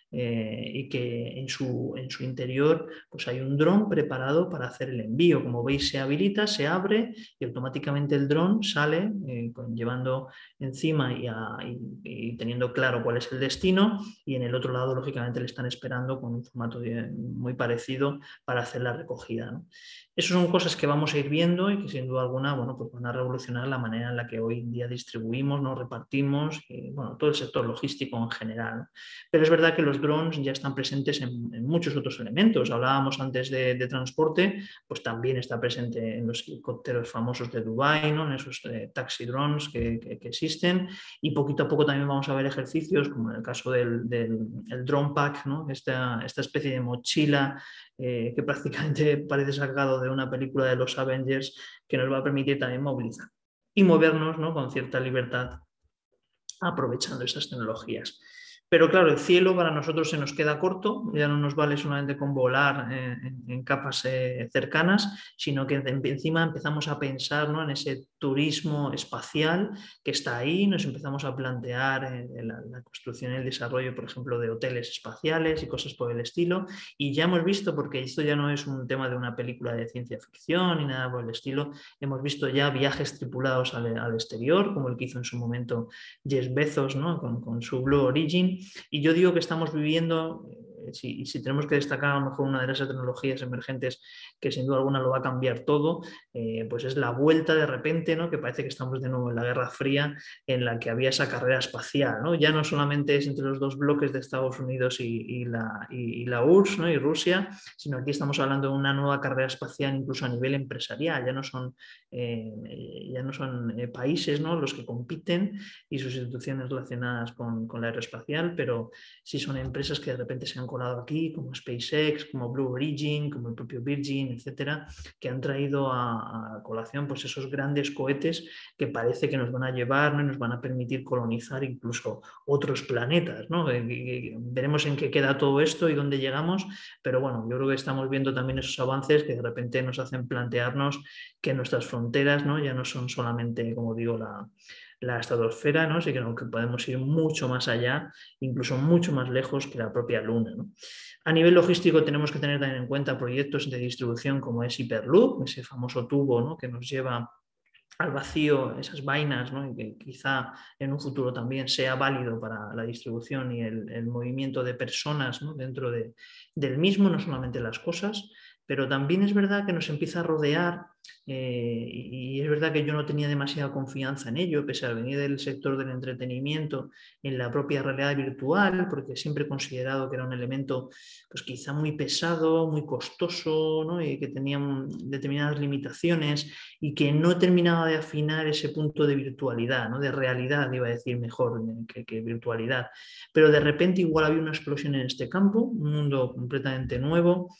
eh, y que en su, en su interior pues hay un dron preparado para hacer el envío. Como veis, se habilita, se abre y automáticamente el dron sale eh, con, llevando encima y, a, y, y teniendo claro cuál es el destino, y en el otro lado lógicamente le están esperando con un formato de, muy parecido para hacer la recogida, ¿no? Esas son cosas que vamos a ir viendo y que sin duda alguna, bueno, pues van a revolucionar la manera en la que hoy en día distribuimos, nos repartimos, y, bueno, todo el sector logístico en general, ¿no? Pero es verdad que los drones ya están presentes en, en muchos otros elementos. Hablábamos antes de, de transporte, pues también está presente en los helicópteros famosos de Dubái, ¿no? En esos eh, taxi drones que, que, que existen, y poquito a poco también vamos a ver ejercicios como en el caso del, del el drone pack, ¿no? Esta, esta especie de mochila eh, que prácticamente parece sacado de una película de los Avengers, que nos va a permitir también movilizar y movernos, ¿no? Con cierta libertad aprovechando estas tecnologías. Pero claro, el cielo para nosotros se nos queda corto, ya no nos vale solamente con volar eh, en, en capas eh, cercanas, sino que encima empezamos a pensar, ¿no? En ese turismo espacial que está ahí, nos empezamos a plantear eh, la, la construcción y el desarrollo, por ejemplo, de hoteles espaciales y cosas por el estilo, y ya hemos visto, porque esto ya no es un tema de una película de ciencia ficción ni nada por el estilo, hemos visto ya viajes tripulados al, al exterior, como el que hizo en su momento Jeff Bezos, ¿no? con, con su Blue Origin. Y yo digo que estamos viviendo, eh, si, si tenemos que destacar a lo mejor una de esas tecnologías emergentes que sin duda alguna lo va a cambiar todo, eh, pues es la vuelta de repente, ¿no? Que parece que estamos de nuevo en la Guerra Fría, en la que había esa carrera espacial, ¿no? Ya no solamente es entre los dos bloques de Estados Unidos y, y, la, y, y la U R S S, ¿no? Y Rusia, sino aquí estamos hablando de una nueva carrera espacial incluso a nivel empresarial. Ya no son, eh, ya no son eh, países, ¿no? Los que compiten y sus instituciones relacionadas con, con la aeroespacial, pero sí son empresas que de repente se han colado aquí, como SpaceX, como Blue Origin, como el propio Virgin, etcétera, que han traído a, a colación pues esos grandes cohetes que parece que nos van a llevar, ¿no? Y nos van a permitir colonizar incluso otros planetas, ¿no? Veremos en qué queda todo esto y dónde llegamos, pero bueno, yo creo que estamos viendo también esos avances que de repente nos hacen plantearnos que nuestras fronteras, ¿no? Ya no son solamente, como digo, la la estratosfera, ¿no? Así que, no, que podemos ir mucho más allá, incluso mucho más lejos que la propia Luna, ¿no? A nivel logístico tenemos que tener también en cuenta proyectos de distribución como es Hyperloop, ese famoso tubo, ¿no? Que nos lleva al vacío, esas vainas, ¿no? Y que quizá en un futuro también sea válido para la distribución y el, el movimiento de personas, ¿no? Dentro de, del mismo, no solamente las cosas, pero también es verdad que nos empieza a rodear eh, y es verdad que yo no tenía demasiada confianza en ello, pese a venir del sector del entretenimiento, en la propia realidad virtual, porque siempre he considerado que era un elemento pues quizá muy pesado, muy costoso, ¿no? Y que tenía determinadas limitaciones y que no terminaba de afinar ese punto de virtualidad, ¿no? De realidad, iba a decir mejor que, que virtualidad. Pero de repente igual había una explosión en este campo, un mundo completamente nuevo,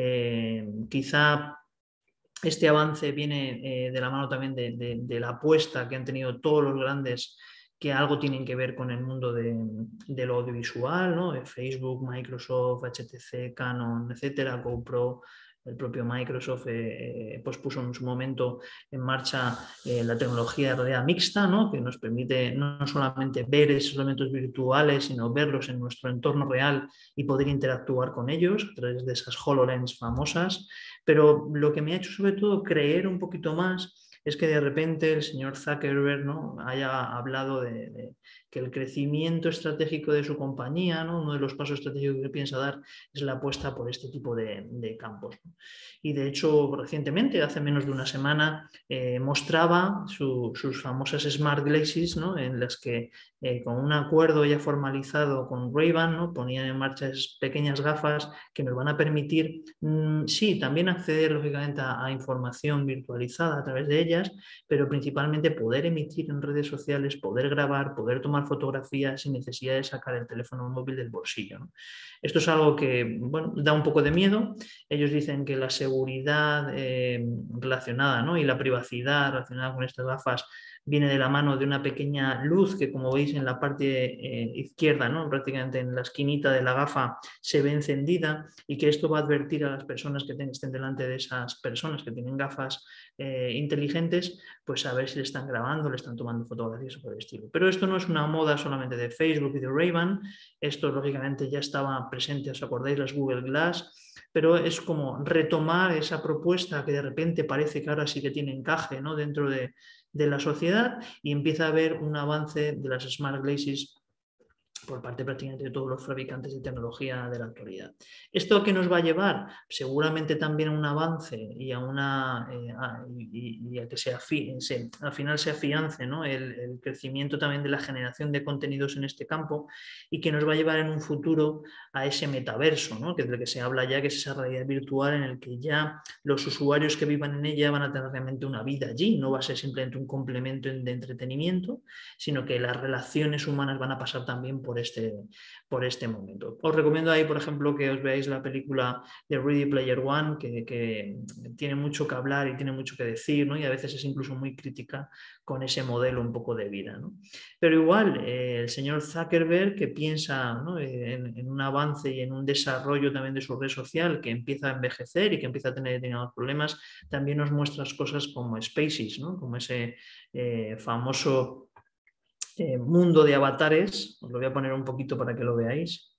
eh, quizá este avance viene eh, de la mano también de, de, de la apuesta que han tenido todos los grandes que algo tienen que ver con el mundo de, de lo audiovisual, ¿no? Facebook, Microsoft, H T C, Canon, etcétera, GoPro, el propio Microsoft eh, pues puso en su momento en marcha eh, la tecnología de realidad mixta, ¿no? Que nos permite no solamente ver esos elementos virtuales, sino verlos en nuestro entorno real y poder interactuar con ellos a través de esas HoloLens famosas. Pero lo que me ha hecho sobre todo creer un poquito más es que de repente el señor Zuckerberg, ¿no? haya hablado de, de que el crecimiento estratégico de su compañía, ¿no? uno de los pasos estratégicos que piensa dar es la apuesta por este tipo de, de campos, ¿no? Y de hecho recientemente, hace menos de una semana, eh, mostraba su, sus famosas Smart Glasses, ¿no? En las que eh, con un acuerdo ya formalizado con Ray-Ban, ¿no? ponían en marcha esas pequeñas gafas que nos van a permitir, mmm, sí, también acceder lógicamente a, a información virtualizada a través de ellas, pero principalmente poder emitir en redes sociales, poder grabar, poder tomar fotografías sin necesidad de sacar el teléfono móvil del bolsillo, ¿no? Esto es algo que, bueno, da un poco de miedo. Ellos dicen que la seguridad eh, relacionada, ¿no? y la privacidad relacionada con estas gafas viene de la mano de una pequeña luz que, como veis en la parte eh, izquierda, ¿no? prácticamente en la esquinita de la gafa, se ve encendida, y que esto va a advertir a las personas que estén delante de esas personas que tienen gafas eh, inteligentes, pues a ver si le están grabando, le están tomando fotografías o por el estilo. Pero esto no es una moda solamente de Facebook y de Ray-Ban, esto lógicamente ya estaba presente, ¿os acordáis? Las Google Glass, pero es como retomar esa propuesta que de repente parece que ahora sí que tiene encaje, ¿no? dentro de, de la sociedad, y empieza a haber un avance de las Smart Glasses por parte prácticamente de todos los fabricantes de tecnología de la actualidad. ¿Esto a qué nos va a llevar? Seguramente también a un avance y a, una, eh, a, y, y a que se, afi, se al final se afiance, ¿no? el, el crecimiento también de la generación de contenidos en este campo, y que nos va a llevar en un futuro a ese metaverso, ¿no? que es del que se habla ya, que es esa realidad virtual en el que ya los usuarios que vivan en ella van a tener realmente una vida allí, no va a ser simplemente un complemento de entretenimiento, sino que las relaciones humanas van a pasar también por este, por este momento. Os recomiendo ahí, por ejemplo, que os veáis la película de Ready Player One, que, que tiene mucho que hablar y tiene mucho que decir, ¿no? y a veces es incluso muy crítica con ese modelo un poco de vida, ¿no? Pero igual, eh, el señor Zuckerberg, que piensa, ¿no? en, en un avance y en un desarrollo también de su red social, que empieza a envejecer y que empieza a tener determinados problemas, también nos muestra cosas como Spaces, ¿no? como ese eh, famoso Eh, mundo de avatares. Os lo voy a poner un poquito para que lo veáis.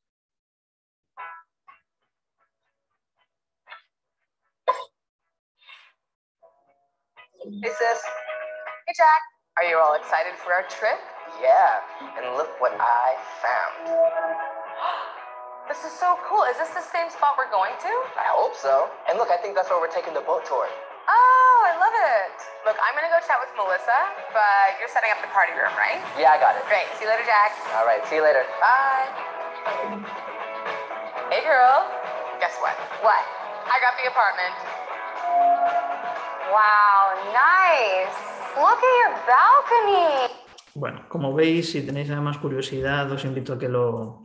Hey sis. Hey Jack. Are you all excited for our trip? Yeah, and look what I found. This is so cool. Is this the same spot we're going to? I hope so. And look, I think that's where we're taking the boat tour. Oh, I love it. Look, I'm gonna go chat with Melissa, but you're setting up the party room, right? Yeah, I got it. Great. See you later, Jack. All right, see you later. Bye. Hey, girl. Guess what? What? I got the apartment. Wow, nice. Look at your balcony. Bueno, como veis, si tenéis además curiosidad, os invito a que lo...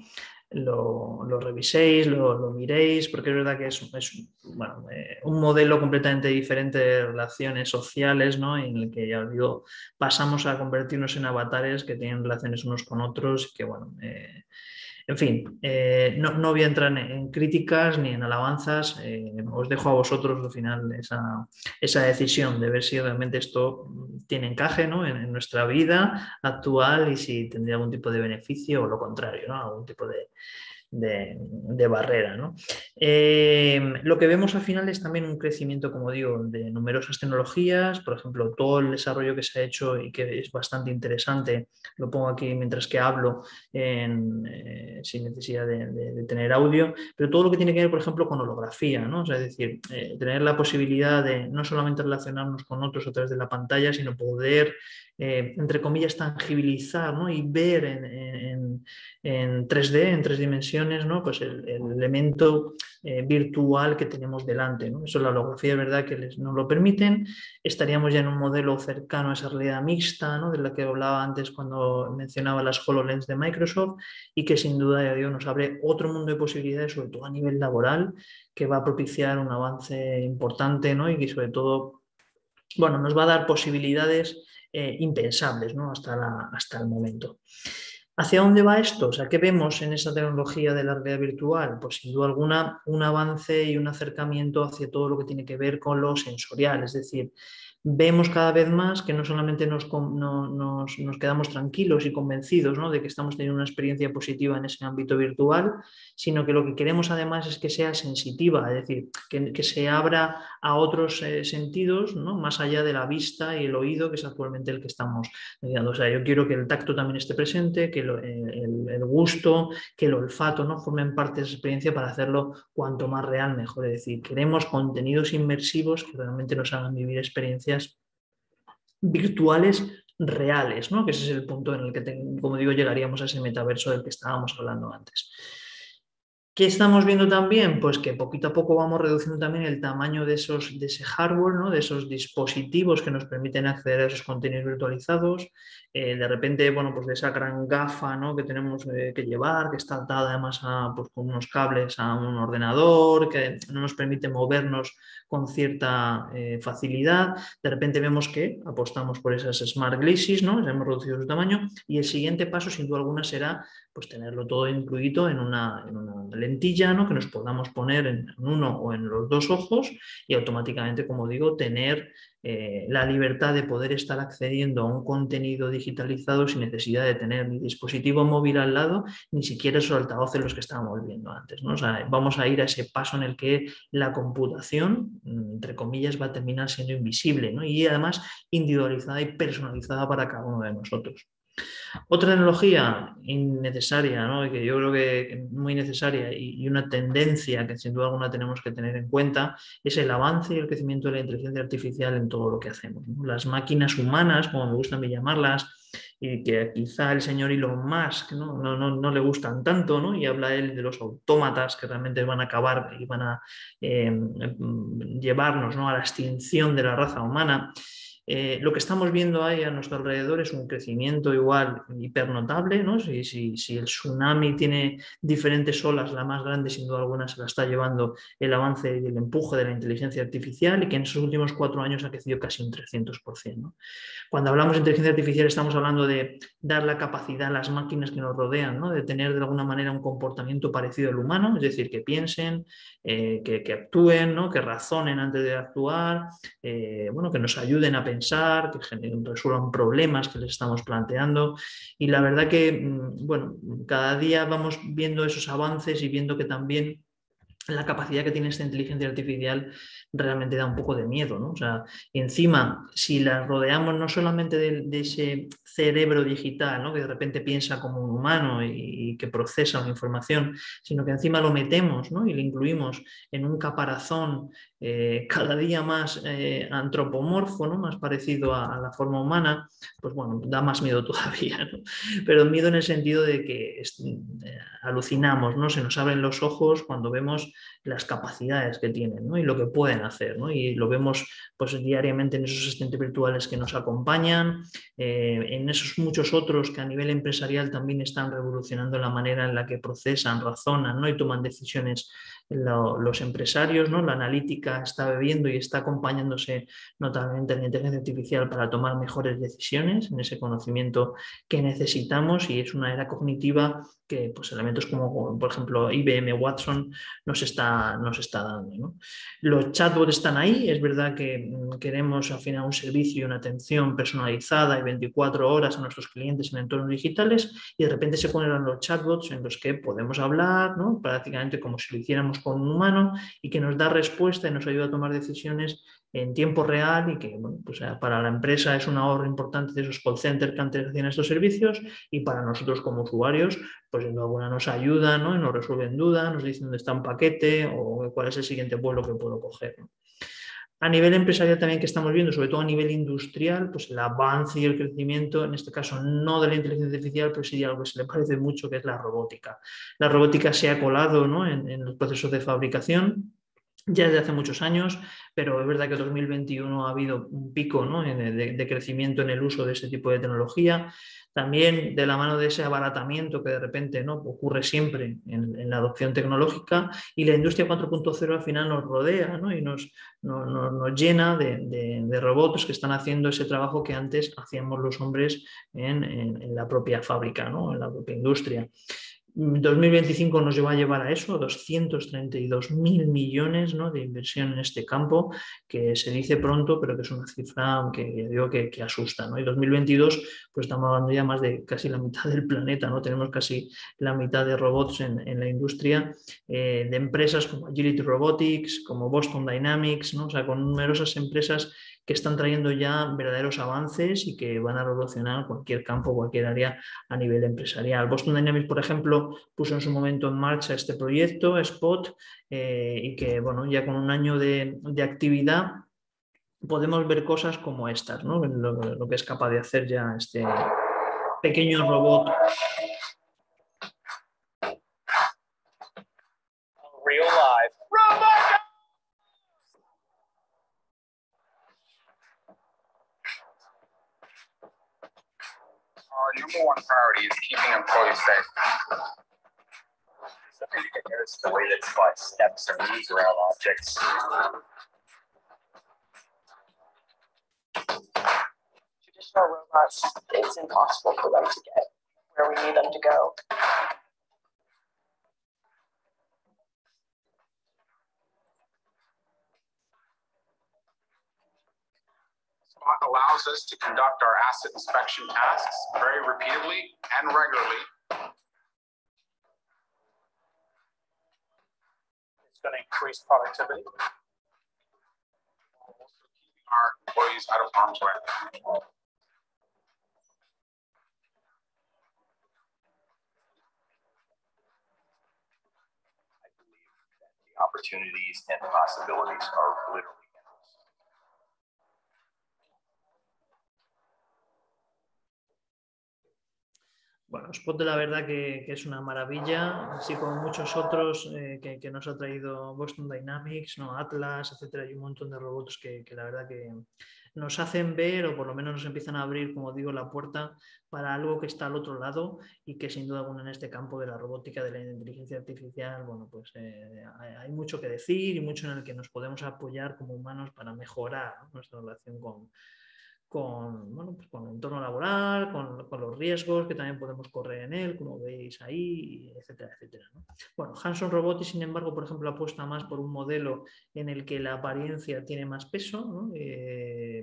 Lo, lo reviséis, lo, lo miréis, porque es verdad que es, es bueno, eh, un modelo completamente diferente de relaciones sociales, ¿no? En el que, ya os digo, pasamos a convertirnos en avatares que tienen relaciones unos con otros, y que, bueno, eh, en fin, eh, no, no voy a entrar en, en críticas ni en alabanzas, eh, os dejo a vosotros al final esa, esa decisión de ver si realmente esto tiene encaje, ¿no? en, en nuestra vida actual, y si tendría algún tipo de beneficio o lo contrario, ¿no? algún tipo de, de, de barrera, ¿no? Eh, lo que vemos al final es también un crecimiento, como digo, de numerosas tecnologías, por ejemplo, todo el desarrollo que se ha hecho y que es bastante interesante, lo pongo aquí mientras que hablo en, eh, sin necesidad de, de, de tener audio, pero todo lo que tiene que ver, por ejemplo, con holografía, ¿no? O sea, es decir, eh, tener la posibilidad de no solamente relacionarnos con otros a través de la pantalla, sino poder, eh, entre comillas, tangibilizar, ¿no? y ver en, en, en tres D, en tres dimensiones, ¿no? pues el, el elemento eh, virtual que tenemos delante, ¿no? Eso la holografía es verdad que les, nos lo permiten. Estaríamos ya en un modelo cercano a esa realidad mixta, ¿no? de la que hablaba antes cuando mencionaba las HoloLens de Microsoft, y que sin duda ya digo, nos abre otro mundo de posibilidades, sobre todo a nivel laboral, que va a propiciar un avance importante, ¿no? y que sobre todo, bueno, nos va a dar posibilidades eh, impensables, ¿no? hasta, la, hasta el momento. ¿Hacia dónde va esto? O sea, ¿qué vemos en esa tecnología de la realidad virtual? Pues sin duda alguna un avance y un acercamiento hacia todo lo que tiene que ver con lo sensorial, es decir, vemos cada vez más que no solamente nos, no, nos, nos quedamos tranquilos y convencidos, ¿no? de que estamos teniendo una experiencia positiva en ese ámbito virtual, sino que lo que queremos además es que sea sensitiva, es decir, que, que se abra a otros eh, sentidos, ¿no? más allá de la vista y el oído, que es actualmente el que estamos mediando. O sea, yo quiero que el tacto también esté presente, que lo, el, el gusto, que el olfato, ¿no? formen parte de esa experiencia para hacerlo cuanto más real mejor. Es decir, queremos contenidos inmersivos que realmente nos hagan vivir experiencias virtuales reales, ¿no? que ese es el punto en el que, como digo, llegaríamos a ese metaverso del que estábamos hablando antes. ¿Qué estamos viendo también? Pues que poquito a poco vamos reduciendo también el tamaño de, esos, de ese hardware, ¿no? De esos dispositivos que nos permiten acceder a esos contenidos virtualizados. Eh, de repente, bueno, pues de esa gran gafa, ¿no? que tenemos eh, que llevar, que está atada además a, pues, con unos cables a un ordenador, que no nos permite movernos con cierta eh, facilidad. De repente vemos que apostamos por esas smart glasses, ¿no? Hemos reducido su tamaño y el siguiente paso, sin duda alguna, será pues tenerlo todo incluido en una, en una lentilla, ¿no? Que nos podamos poner en uno o en los dos ojos y automáticamente, como digo, tener eh, la libertad de poder estar accediendo a un contenido digitalizado sin necesidad de tener mi dispositivo móvil al lado, ni siquiera esos altavoces los que estábamos viendo antes, ¿no? O sea, vamos a ir a ese paso en el que la computación, entre comillas, va a terminar siendo invisible, ¿no? Y además individualizada y personalizada para cada uno de nosotros. Otra tecnología innecesaria, ¿no? Y que yo creo que muy necesaria y, y una tendencia que sin duda alguna tenemos que tener en cuenta es el avance y el crecimiento de la inteligencia artificial en todo lo que hacemos, ¿no? Las máquinas humanas, como me gusta a mí llamarlas, y que quizá el señor Elon Musk ¿no? No, no, no le gustan tanto, ¿no? Y habla él de los autómatas que realmente van a acabar y van a eh, llevarnos, ¿no? a la extinción de la raza humana. Eh, lo que estamos viendo ahí a nuestro alrededor es un crecimiento igual hipernotable, ¿no? Si, si, si el tsunami tiene diferentes olas, la más grande sin duda alguna se la está llevando el avance y el empuje de la inteligencia artificial y que en esos últimos cuatro años ha crecido casi un trescientos por ciento, ¿no? Cuando hablamos de inteligencia artificial estamos hablando de dar la capacidad a las máquinas que nos rodean, ¿no? De tener de alguna manera un comportamiento parecido al humano, es decir, que piensen, eh, que, que actúen, ¿no? Que razonen antes de actuar, eh, bueno, que nos ayuden a pensar, que generen, resuelvan problemas que les estamos planteando. Y la verdad que, bueno, cada día vamos viendo esos avances y viendo que también la capacidad que tiene esta inteligencia artificial realmente da un poco de miedo, ¿no? O sea, encima, si la rodeamos no solamente de, de ese cerebro digital, ¿no? Que de repente piensa como un humano y, y que procesa una información, sino que encima lo metemos, ¿no? Y lo incluimos en un caparazón eh, cada día más eh, antropomorfo, ¿no? Más parecido a, a la forma humana, pues bueno, da más miedo todavía, ¿no? Pero miedo en el sentido de que eh, alucinamos, ¿no? Se nos abren los ojos cuando vemos las capacidades que tienen, ¿no? Y lo que pueden hacer, ¿no? Y lo vemos pues, diariamente en esos asistentes virtuales que nos acompañan, eh, en esos muchos otros que a nivel empresarial también están revolucionando la manera en la que procesan, razonan, ¿no? Y toman decisiones lo, los empresarios, ¿no? La analítica está bebiendo y está acompañándose notablemente en la inteligencia artificial para tomar mejores decisiones en ese conocimiento que necesitamos y es una era cognitiva que pues, elementos como, por ejemplo, I B M Watson nos está, nos está dando, ¿no? Los chatbots están ahí, es verdad que queremos al final un servicio y una atención personalizada y veinticuatro horas a nuestros clientes en entornos digitales y de repente se ponen los chatbots en los que podemos hablar, ¿no? Prácticamente como si lo hiciéramos con un humano y que nos da respuesta y nos ayuda a tomar decisiones en tiempo real y que bueno, pues para la empresa es un ahorro importante de esos call centers que antes hacían estos servicios y para nosotros como usuarios pues en alguna nos ayuda, ¿no? Y nos resuelven dudas, nos dicen dónde está un paquete o cuál es el siguiente vuelo que puedo coger, ¿no? A nivel empresarial también que estamos viendo, sobre todo a nivel industrial, pues el avance y el crecimiento, en este caso no de la inteligencia artificial, pero sí de algo que se le parece mucho, que es la robótica. La robótica se ha colado, ¿no? en, en los procesos de fabricación ya desde hace muchos años, pero es verdad que en dos mil veintiuno ha habido un pico, ¿no? de, de, de crecimiento en el uso de ese tipo de tecnología. También de la mano de ese abaratamiento que de repente, ¿no? ocurre siempre en, en la adopción tecnológica y la industria cuatro punto cero al final nos rodea, ¿no? y nos, nos, nos llena de, de, de robots que están haciendo ese trabajo que antes hacíamos los hombres en, en, en la propia fábrica, ¿no? en la propia industria. dos mil veinticinco nos va a llevar a eso, doscientos treinta y dos mil millones, ¿no? de inversión en este campo, que se dice pronto, pero que es una cifra que digo que, que asusta, ¿no? Y dos mil veintidós, pues estamos hablando ya más de casi la mitad del planeta, ¿no? Tenemos casi la mitad de robots en, en la industria, eh, de empresas como Agility Robotics, como Boston Dynamics, ¿no? O sea, con numerosas empresas que están trayendo ya verdaderos avances y que van a revolucionar cualquier campo, cualquier área a nivel empresarial. Boston Dynamics, por ejemplo, puso en su momento en marcha este proyecto, Spot, eh, y que bueno, ya con un año de, de actividad podemos ver cosas como estas, ¿no? Lo, lo que es capaz de hacer ya este pequeño robot Our number one priority is keeping employees safe. Something you can notice the way that Spot steps and moves around objects. Traditional robots, it's impossible for them to get where we need them to go. Spot allows us to conduct our asset inspection tasks very repeatedly and regularly. It's going to increase productivity. Also keeping our employees out of harm's way. I believe that the opportunities and possibilities are literally endless. Bueno, Spot de la verdad que, que es una maravilla, así como muchos otros eh, que, que nos ha traído Boston Dynamics, ¿no? Atlas, etcétera. Hay un montón de robots que, que la verdad que nos hacen ver, o por lo menos nos empiezan a abrir, como digo, la puerta para algo que está al otro lado y que sin duda alguna en este campo de la robótica, de la inteligencia artificial, bueno, pues eh, hay mucho que decir y mucho en el que nos podemos apoyar como humanos para mejorar, ¿no?, nuestra relación con Con, bueno, pues con el entorno laboral, con, con los riesgos que también podemos correr en él, como veis ahí, etcétera, etcétera, ¿no? Bueno, Hanson Robotics, sin embargo, por ejemplo, apuesta más por un modelo en el que la apariencia tiene más peso, ¿no? Eh,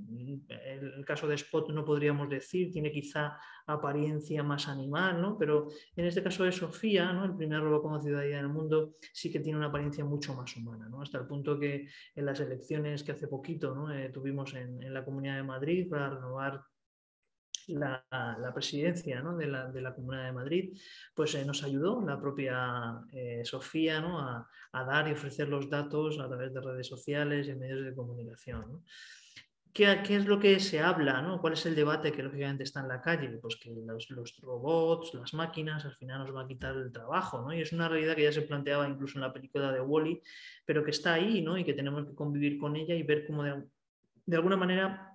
el, el caso de Spot no podríamos decir, tiene quizá apariencia más animal, ¿no? Pero en este caso de Sofía, ¿no?, el primer robot conocido ahí en el mundo, sí que tiene una apariencia mucho más humana, ¿no? Hasta el punto que en las elecciones que hace poquito, ¿no?, eh, tuvimos en, en la Comunidad de Madrid para renovar la, la presidencia, ¿no?, de, la, de la Comunidad de Madrid, pues eh, nos ayudó la propia eh, Sofía, ¿no?, a, a dar y ofrecer los datos a través de redes sociales y medios de comunicación, ¿no? ¿Qué, ¿Qué es lo que se habla, ¿no? ¿Cuál es el debate que lógicamente está en la calle? Pues que los, los robots, las máquinas, al final nos van a quitar el trabajo, ¿no? Y es una realidad que ya se planteaba incluso en la película de Wall-E, pero que está ahí, ¿no?, y que tenemos que convivir con ella y ver cómo de, de alguna manera,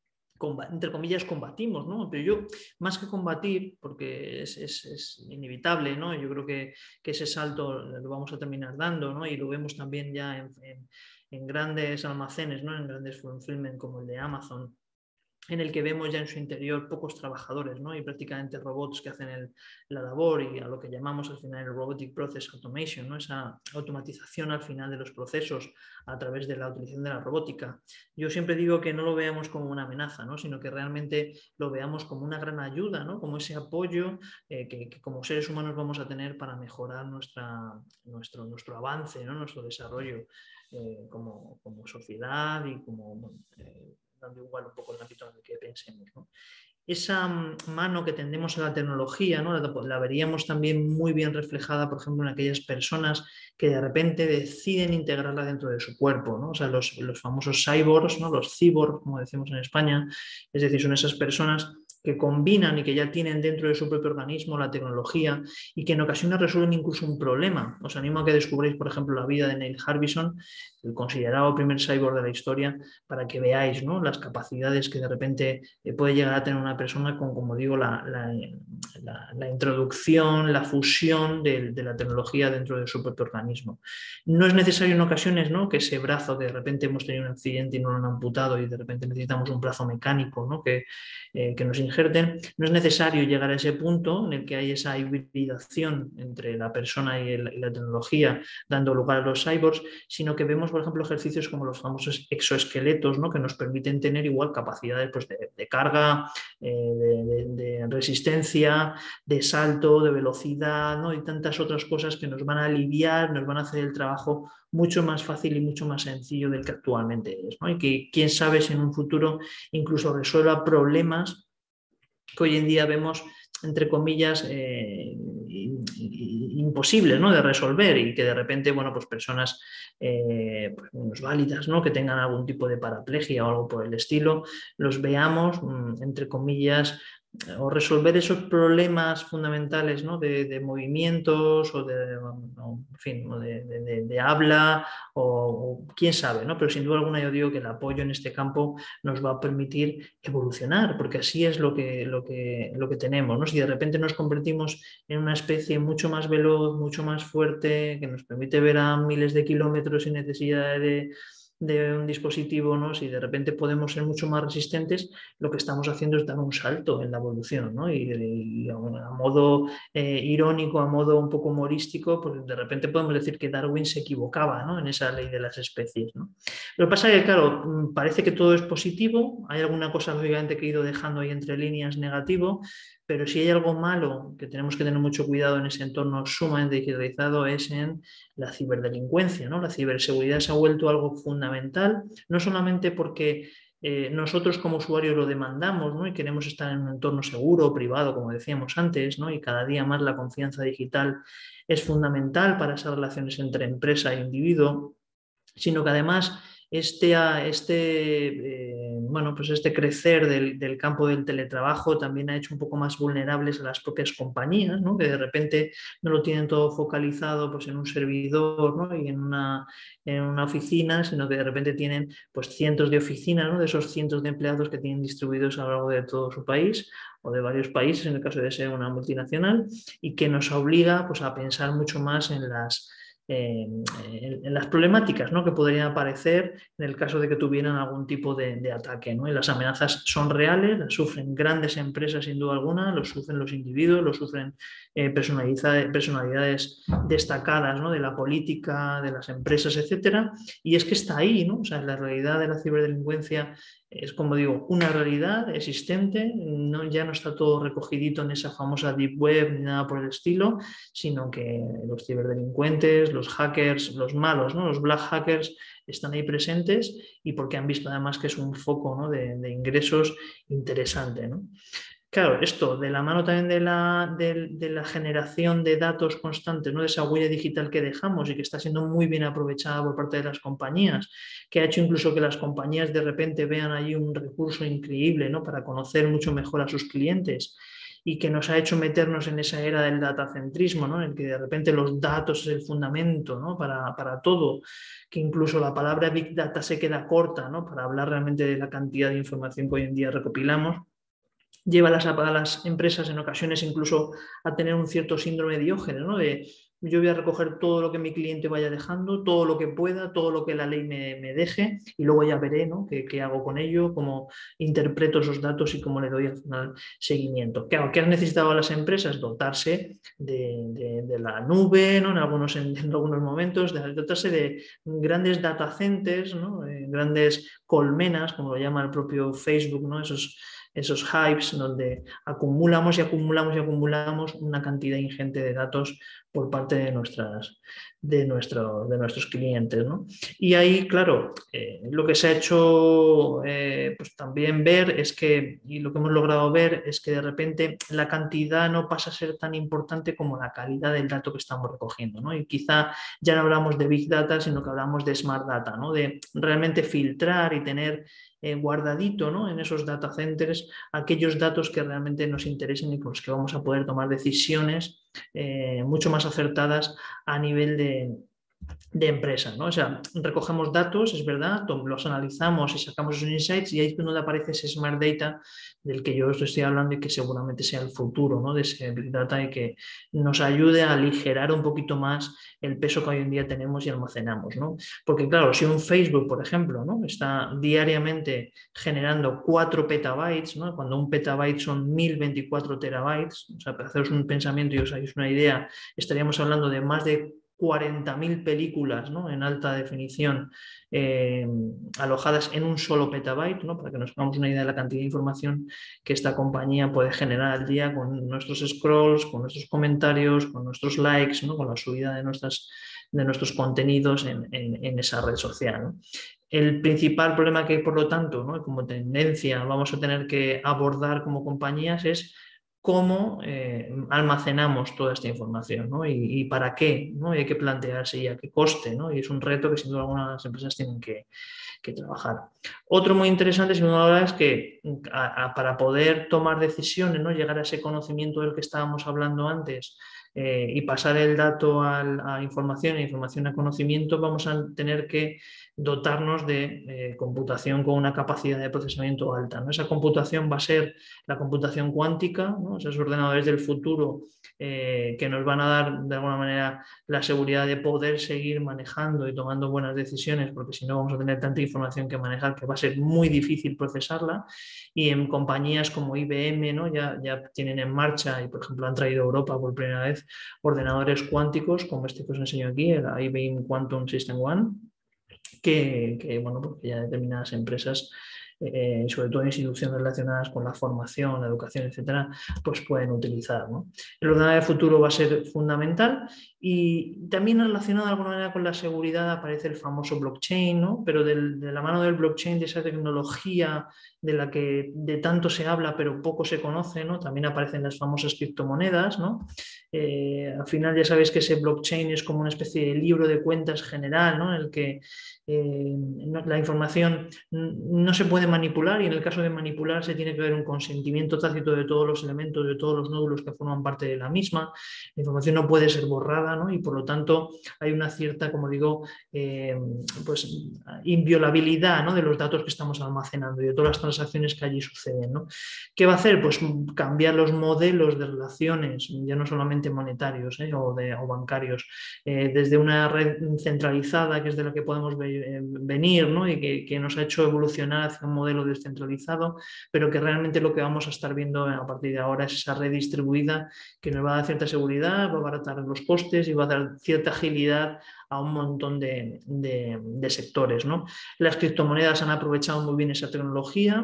entre comillas, combatimos, ¿no? Pero yo, más que combatir, porque es, es, es inevitable, ¿no?, yo creo que, que ese salto lo vamos a terminar dando, ¿no?, y lo vemos también ya en, en en grandes almacenes, ¿no?, en grandes fulfillment como el de Amazon, en el que vemos ya en su interior pocos trabajadores, ¿no?, y prácticamente robots que hacen el, la labor, y a lo que llamamos al final el Robotic Process Automation, ¿no?, esa automatización al final de los procesos a través de la utilización de la robótica. Yo siempre digo que no lo veamos como una amenaza, ¿no?, sino que realmente lo veamos como una gran ayuda, ¿no?, como ese apoyo eh, que, que como seres humanos vamos a tener para mejorar nuestra, nuestro, nuestro avance, ¿no?, nuestro desarrollo eh, como, como sociedad y como... Bueno, eh, dando igual un poco el ámbito en el que pensemos, ¿no? Esa mano que tendemos a la tecnología, ¿no?, la, la veríamos también muy bien reflejada, por ejemplo, en aquellas personas que de repente deciden integrarla dentro de su cuerpo, ¿no? O sea, los, los famosos cyborgs, ¿no?, los cyborgs, como decimos en España, es decir, son esas personas que combinan y que ya tienen dentro de su propio organismo la tecnología y que en ocasiones resuelven incluso un problema. Os animo a que descubráis, por ejemplo, la vida de Neil Harbison, el considerado primer cyborg de la historia, para que veáis, ¿no?, las capacidades que de repente puede llegar a tener una persona con, como digo, la, la, la, la introducción, la fusión de, de la tecnología dentro de su propio organismo. No es necesario en ocasiones, ¿no?, que ese brazo que de repente hemos tenido un accidente y no lo han amputado y de repente necesitamos un brazo mecánico, ¿no?, que, eh, que nos injerten, no es necesario llegar a ese punto en el que hay esa hibridación entre la persona y, el, y la tecnología dando lugar a los cyborgs, sino que vemos, por ejemplo, ejercicios como los famosos exoesqueletos, ¿no?, que nos permiten tener igual capacidades, pues, de, de carga, eh, de, de, de resistencia, de salto, de velocidad, ¿no?, y tantas otras cosas que nos van a aliviar, nos van a hacer el trabajo mucho más fácil y mucho más sencillo del que actualmente es, ¿no? Y que quién sabe si en un futuro incluso resuelva problemas que hoy en día vemos, entre comillas, eh, imposibles, ¿no?, de resolver, y que de repente, bueno, pues personas eh, pues, menos válidas, ¿no?, que tengan algún tipo de paraplegia o algo por el estilo, los veamos, entre comillas, o resolver esos problemas fundamentales, ¿no? de, de movimientos o de, o, en fin, o de, de, de habla o, o quién sabe, ¿no? Pero sin duda alguna yo digo que el apoyo en este campo nos va a permitir evolucionar, porque así es lo que, lo que, lo que tenemos, ¿no? Si de repente nos convertimos en una especie mucho más veloz, mucho más fuerte, que nos permite ver a miles de kilómetros sin necesidad de de un dispositivo, ¿no? Si de repente podemos ser mucho más resistentes, lo que estamos haciendo es dar un salto en la evolución, ¿no? Y, y a modo eh, irónico, a modo un poco humorístico, pues de repente podemos decir que Darwin se equivocaba, ¿no? En esa ley de las especies, ¿no? Lo que pasa es que, claro, parece que todo es positivo, hay alguna cosa obviamente que he ido dejando ahí entre líneas negativo, pero si hay algo malo que tenemos que tener mucho cuidado en ese entorno sumamente digitalizado es en la ciberdelincuencia, ¿no? La ciberseguridad se ha vuelto algo fundamental, no solamente porque eh, nosotros como usuarios lo demandamos, ¿no? Y queremos estar en un entorno seguro, privado, como decíamos antes, ¿no? Y cada día más la confianza digital es fundamental para esas relaciones entre empresa e individuo, sino que además este, este, eh, bueno, pues este crecer del, del campo del teletrabajo también ha hecho un poco más vulnerables a las propias compañías, ¿no? Que de repente no lo tienen todo focalizado pues, en un servidor, ¿no? Y en una, en una oficina, sino que de repente tienen pues, cientos de oficinas, ¿no? De esos cientos de empleados que tienen distribuidos a lo largo de todo su país o de varios países, en el caso de ser una multinacional, y que nos obliga pues, a pensar mucho más en las En, en las problemáticas, ¿no? Que podrían aparecer en el caso de que tuvieran algún tipo de, de ataque, ¿no? Y las amenazas son reales, las sufren grandes empresas sin duda alguna, los sufren los individuos, los sufren eh, personalidades destacadas, ¿no? De la política, de las empresas, etcétera. Y es que está ahí, ¿no? O sea, la realidad de la ciberdelincuencia es, como digo, una realidad existente, no, ya no está todo recogidito en esa famosa deep web ni nada por el estilo, sino que los ciberdelincuentes, los hackers, los malos, ¿no? Los black hackers están ahí presentes y porque han visto además que es un foco, ¿no? de, de ingresos interesante, ¿no? Claro, esto de la mano también de la, de, de la generación de datos constantes, ¿no? De esa huella digital que dejamos y que está siendo muy bien aprovechada por parte de las compañías, que ha hecho incluso que las compañías de repente vean ahí un recurso increíble, ¿no? Para conocer mucho mejor a sus clientes y que nos ha hecho meternos en esa era del datacentrismo, ¿no? En el que de repente los datos es el fundamento, ¿no? para, para todo, que incluso la palabra Big Data se queda corta, ¿no? Para hablar realmente de la cantidad de información que hoy en día recopilamos. Lleva a las, a las empresas en ocasiones incluso a tener un cierto síndrome de Diógenes, ¿no? De yo voy a recoger todo lo que mi cliente vaya dejando, todo lo que pueda, todo lo que la ley me, me deje y luego ya veré, ¿no? qué, qué hago con ello, cómo interpreto esos datos y cómo le doy al final seguimiento. Claro, ¿qué han necesitado las empresas? Dotarse de, de, de la nube, ¿no? en, algunos, en, en algunos momentos, de, dotarse de grandes data centers, ¿no? eh, grandes colmenas, como lo llama el propio Facebook, ¿no? esos esos hypes donde acumulamos y acumulamos y acumulamos una cantidad ingente de datos por parte de, nuestras, de, nuestro, de nuestros clientes, ¿no? Y ahí, claro, eh, lo que se ha hecho eh, pues también ver es que, y lo que hemos logrado ver es que de repente la cantidad no pasa a ser tan importante como la calidad del dato que estamos recogiendo, ¿no? Y quizá ya no hablamos de Big Data, sino que hablamos de Smart Data, ¿no? De realmente filtrar y tener Eh, guardadito, ¿no? En esos data centers aquellos datos que realmente nos interesen y con los que vamos a poder tomar decisiones eh, mucho más acertadas a nivel de, de empresa, ¿no? O sea, recogemos datos, es verdad, los analizamos y sacamos esos insights y ahí es donde aparece ese Smart Data del que yo os estoy hablando y que seguramente sea el futuro, ¿no? De ese Big Data y que nos ayude a aligerar un poquito más el peso que hoy en día tenemos y almacenamos, ¿no? Porque claro, si un Facebook, por ejemplo, ¿no? está diariamente generando cuatro petabytes, ¿no? Cuando un petabyte son mil veinticuatro terabytes, o sea, para haceros un pensamiento y os hagáis una idea, estaríamos hablando de más de cuarenta mil películas, ¿no? en alta definición eh, alojadas en un solo petabyte, ¿no? Para que nos hagamos una idea de la cantidad de información que esta compañía puede generar al día con nuestros scrolls, con nuestros comentarios, con nuestros likes, ¿no? Con la subida de, nuestras, de nuestros contenidos en, en, en esa red social, ¿no? El principal problema que, por lo tanto, ¿no? como tendencia vamos a tener que abordar como compañías es cómo eh, almacenamos toda esta información, ¿no? y, y para qué, ¿no? Y hay que plantearse y a qué coste, ¿no? Y es un reto que sin duda algunas empresas tienen que, que trabajar. Otro muy interesante, sin duda alguna, es que a, a, para poder tomar decisiones, ¿no? Llegar a ese conocimiento del que estábamos hablando antes, Eh, y pasar el dato al, a información e información a conocimiento, vamos a tener que dotarnos de eh, computación con una capacidad de procesamiento alta, ¿no? Esa computación va a ser la computación cuántica, ¿no? Esos ordenadores del futuro eh, que nos van a dar de alguna manera la seguridad de poder seguir manejando y tomando buenas decisiones, porque si no vamos a tener tanta información que manejar que va a ser muy difícil procesarla. Y en compañías como I B M, ¿no? ya, ya tienen en marcha y por ejemplo han traído a Europa por primera vez ordenadores cuánticos como este que os enseño aquí, el I B M Quantum System One, que, que bueno, porque ya determinadas empresas, eh, sobre todo instituciones relacionadas con la formación, la educación, etcétera, pues pueden utilizar, ¿no? El ordenador del futuro va a ser fundamental y también relacionado de alguna manera con la seguridad aparece el famoso blockchain, ¿no? Pero del, de la mano del blockchain, de esa tecnología de la que de tanto se habla pero poco se conoce, ¿no? También aparecen las famosas criptomonedas, ¿no? Eh, al final ya sabéis que ese blockchain es como una especie de libro de cuentas general, ¿no? En el que eh, no, la información no se puede manipular y en el caso de manipular se tiene que haber un consentimiento tácito de todos los elementos, de todos los nódulos que forman parte de la misma. La información no puede ser borrada, ¿no? Y por lo tanto hay una cierta, como digo, eh, pues inviolabilidad, ¿no? De los datos que estamos almacenando y de todas las transacciones que allí suceden, ¿no? ¿Qué va a hacer? Pues cambiar los modelos de relaciones, ya no solamente monetarios ¿eh? o, de, o bancarios, eh, desde una red centralizada, que es de la que podemos ve, venir, ¿no? Y que, que nos ha hecho evolucionar hacia un modelo descentralizado, pero que realmente lo que vamos a estar viendo a partir de ahora es esa red distribuida que nos va a dar cierta seguridad, va a abaratar los costes y va a dar cierta agilidad a un montón de, de, de sectores, ¿no? Las criptomonedas han aprovechado muy bien esa tecnología,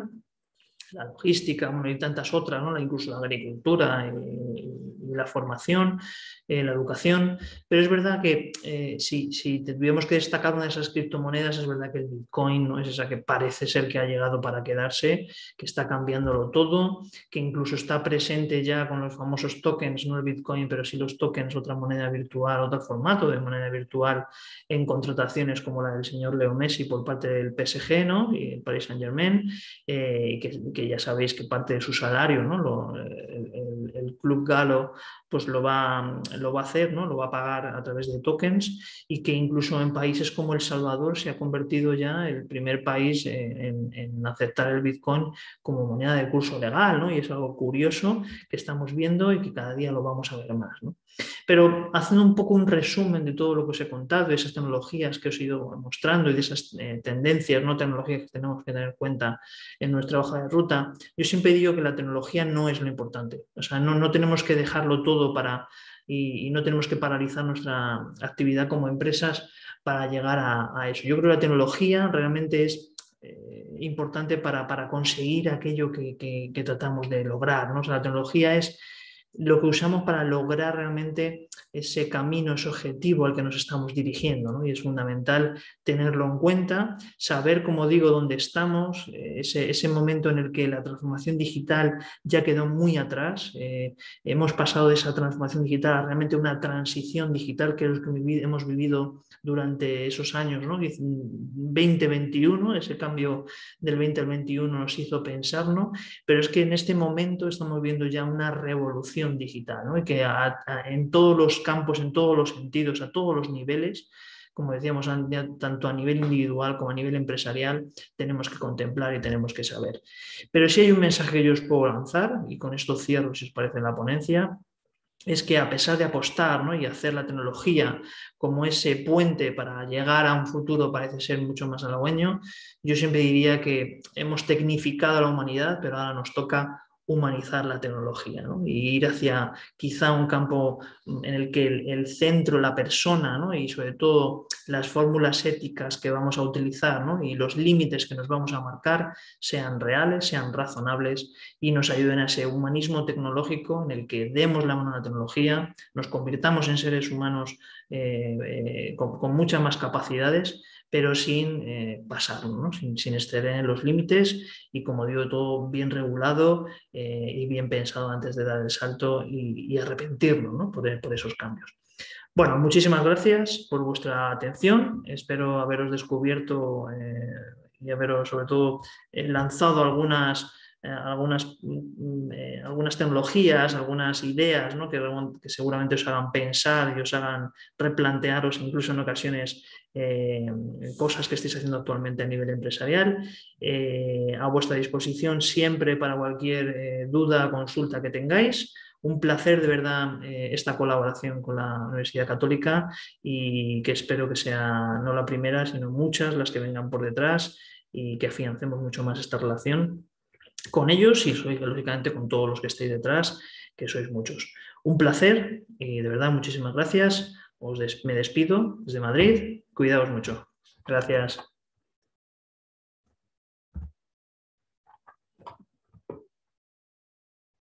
la logística, bueno, y tantas otras, ¿no? Incluso la agricultura y, y la formación, eh, la educación, pero es verdad que eh, si, si tuviéramos que destacar una de esas criptomonedas, es verdad que el Bitcoin no es esa que parece ser que ha llegado para quedarse, que está cambiándolo todo, que incluso está presente ya con los famosos tokens, no el Bitcoin, pero sí los tokens, otra moneda virtual, otro formato de moneda virtual en contrataciones como la del señor Leo Messi por parte del P S G, ¿no? Y el Paris Saint-Germain, eh, que, que ya sabéis que parte de su salario, ¿no? Lo, el, el, el club galo pues lo va, lo va a hacer, ¿no? Lo va a pagar a través de tokens y que incluso en países como El Salvador se ha convertido ya el primer país en, en aceptar el Bitcoin como moneda de curso legal, ¿no? Y es algo curioso que estamos viendo y que cada día lo vamos a ver más, ¿no? Pero haciendo un poco un resumen de todo lo que os he contado, de esas tecnologías que os he ido mostrando y de esas eh, tendencias, no tecnologías que tenemos que tener en cuenta en nuestra hoja de ruta, yo siempre digo que la tecnología no es lo importante. O sea, no, no tenemos que dejarlo todo para, y, y no tenemos que paralizar nuestra actividad como empresas para llegar a, a eso. Yo creo que la tecnología realmente es eh, importante para, para conseguir aquello que, que, que tratamos de lograr, ¿no? O sea, la tecnología es lo que usamos para lograr realmente ese camino, ese objetivo al que nos estamos dirigiendo, ¿no? Y es fundamental tenerlo en cuenta, saber, como digo, dónde estamos, ese, ese momento en el que la transformación digital ya quedó muy atrás, eh, hemos pasado de esa transformación digital a realmente una transición digital que es lo que hemos vivido durante esos años, ¿no? veinte veintiuno, ese cambio del veinte al veintiuno nos hizo pensar, ¿no? Pero es que en este momento estamos viendo ya una revolución digital, ¿no? Y que a, a, en todos los campos, en todos los sentidos, a todos los niveles, como decíamos, tanto a nivel individual como a nivel empresarial, tenemos que contemplar y tenemos que saber. Pero si hay un mensaje que yo os puedo lanzar, y con esto cierro si os parece en la ponencia, es que a pesar de apostar, ¿no? y hacer la tecnología como ese puente para llegar a un futuro parece ser mucho más halagüeño, yo siempre diría que hemos tecnificado a la humanidad, pero ahora nos toca humanizar la tecnología, ¿no? Y ir hacia quizá un campo en el que el, el centro, la persona, ¿no? Y sobre todo las fórmulas éticas que vamos a utilizar, ¿no? Y los límites que nos vamos a marcar sean reales, sean razonables y nos ayuden a ese humanismo tecnológico en el que demos la mano a la tecnología, nos convirtamos en seres humanos eh, eh, con, con muchas más capacidades, pero sin eh, pasarlo, ¿no? sin, sin exceder en los límites y, como digo, todo bien regulado eh, y bien pensado antes de dar el salto y, y arrepentirnos, ¿no? por, por esos cambios. Bueno, muchísimas gracias por vuestra atención. Espero haberos descubierto eh, y haberos, sobre todo, eh, lanzado algunas, eh, algunas, eh, algunas tecnologías, algunas ideas, ¿no? que, que seguramente os hagan pensar y os hagan replantearos incluso en ocasiones eh, cosas que estéis haciendo actualmente a nivel empresarial. Eh, a vuestra disposición siempre para cualquier eh, duda, consulta que tengáis. Un placer de verdad eh, esta colaboración con la Universidad Católica y que espero que sea no la primera, sino muchas las que vengan por detrás y que afiancemos mucho más esta relación con ellos y, lógicamente, con todos los que estéis detrás, que sois muchos. Un placer y de verdad muchísimas gracias. Os des- me despido desde Madrid. Cuidaos mucho. Gracias.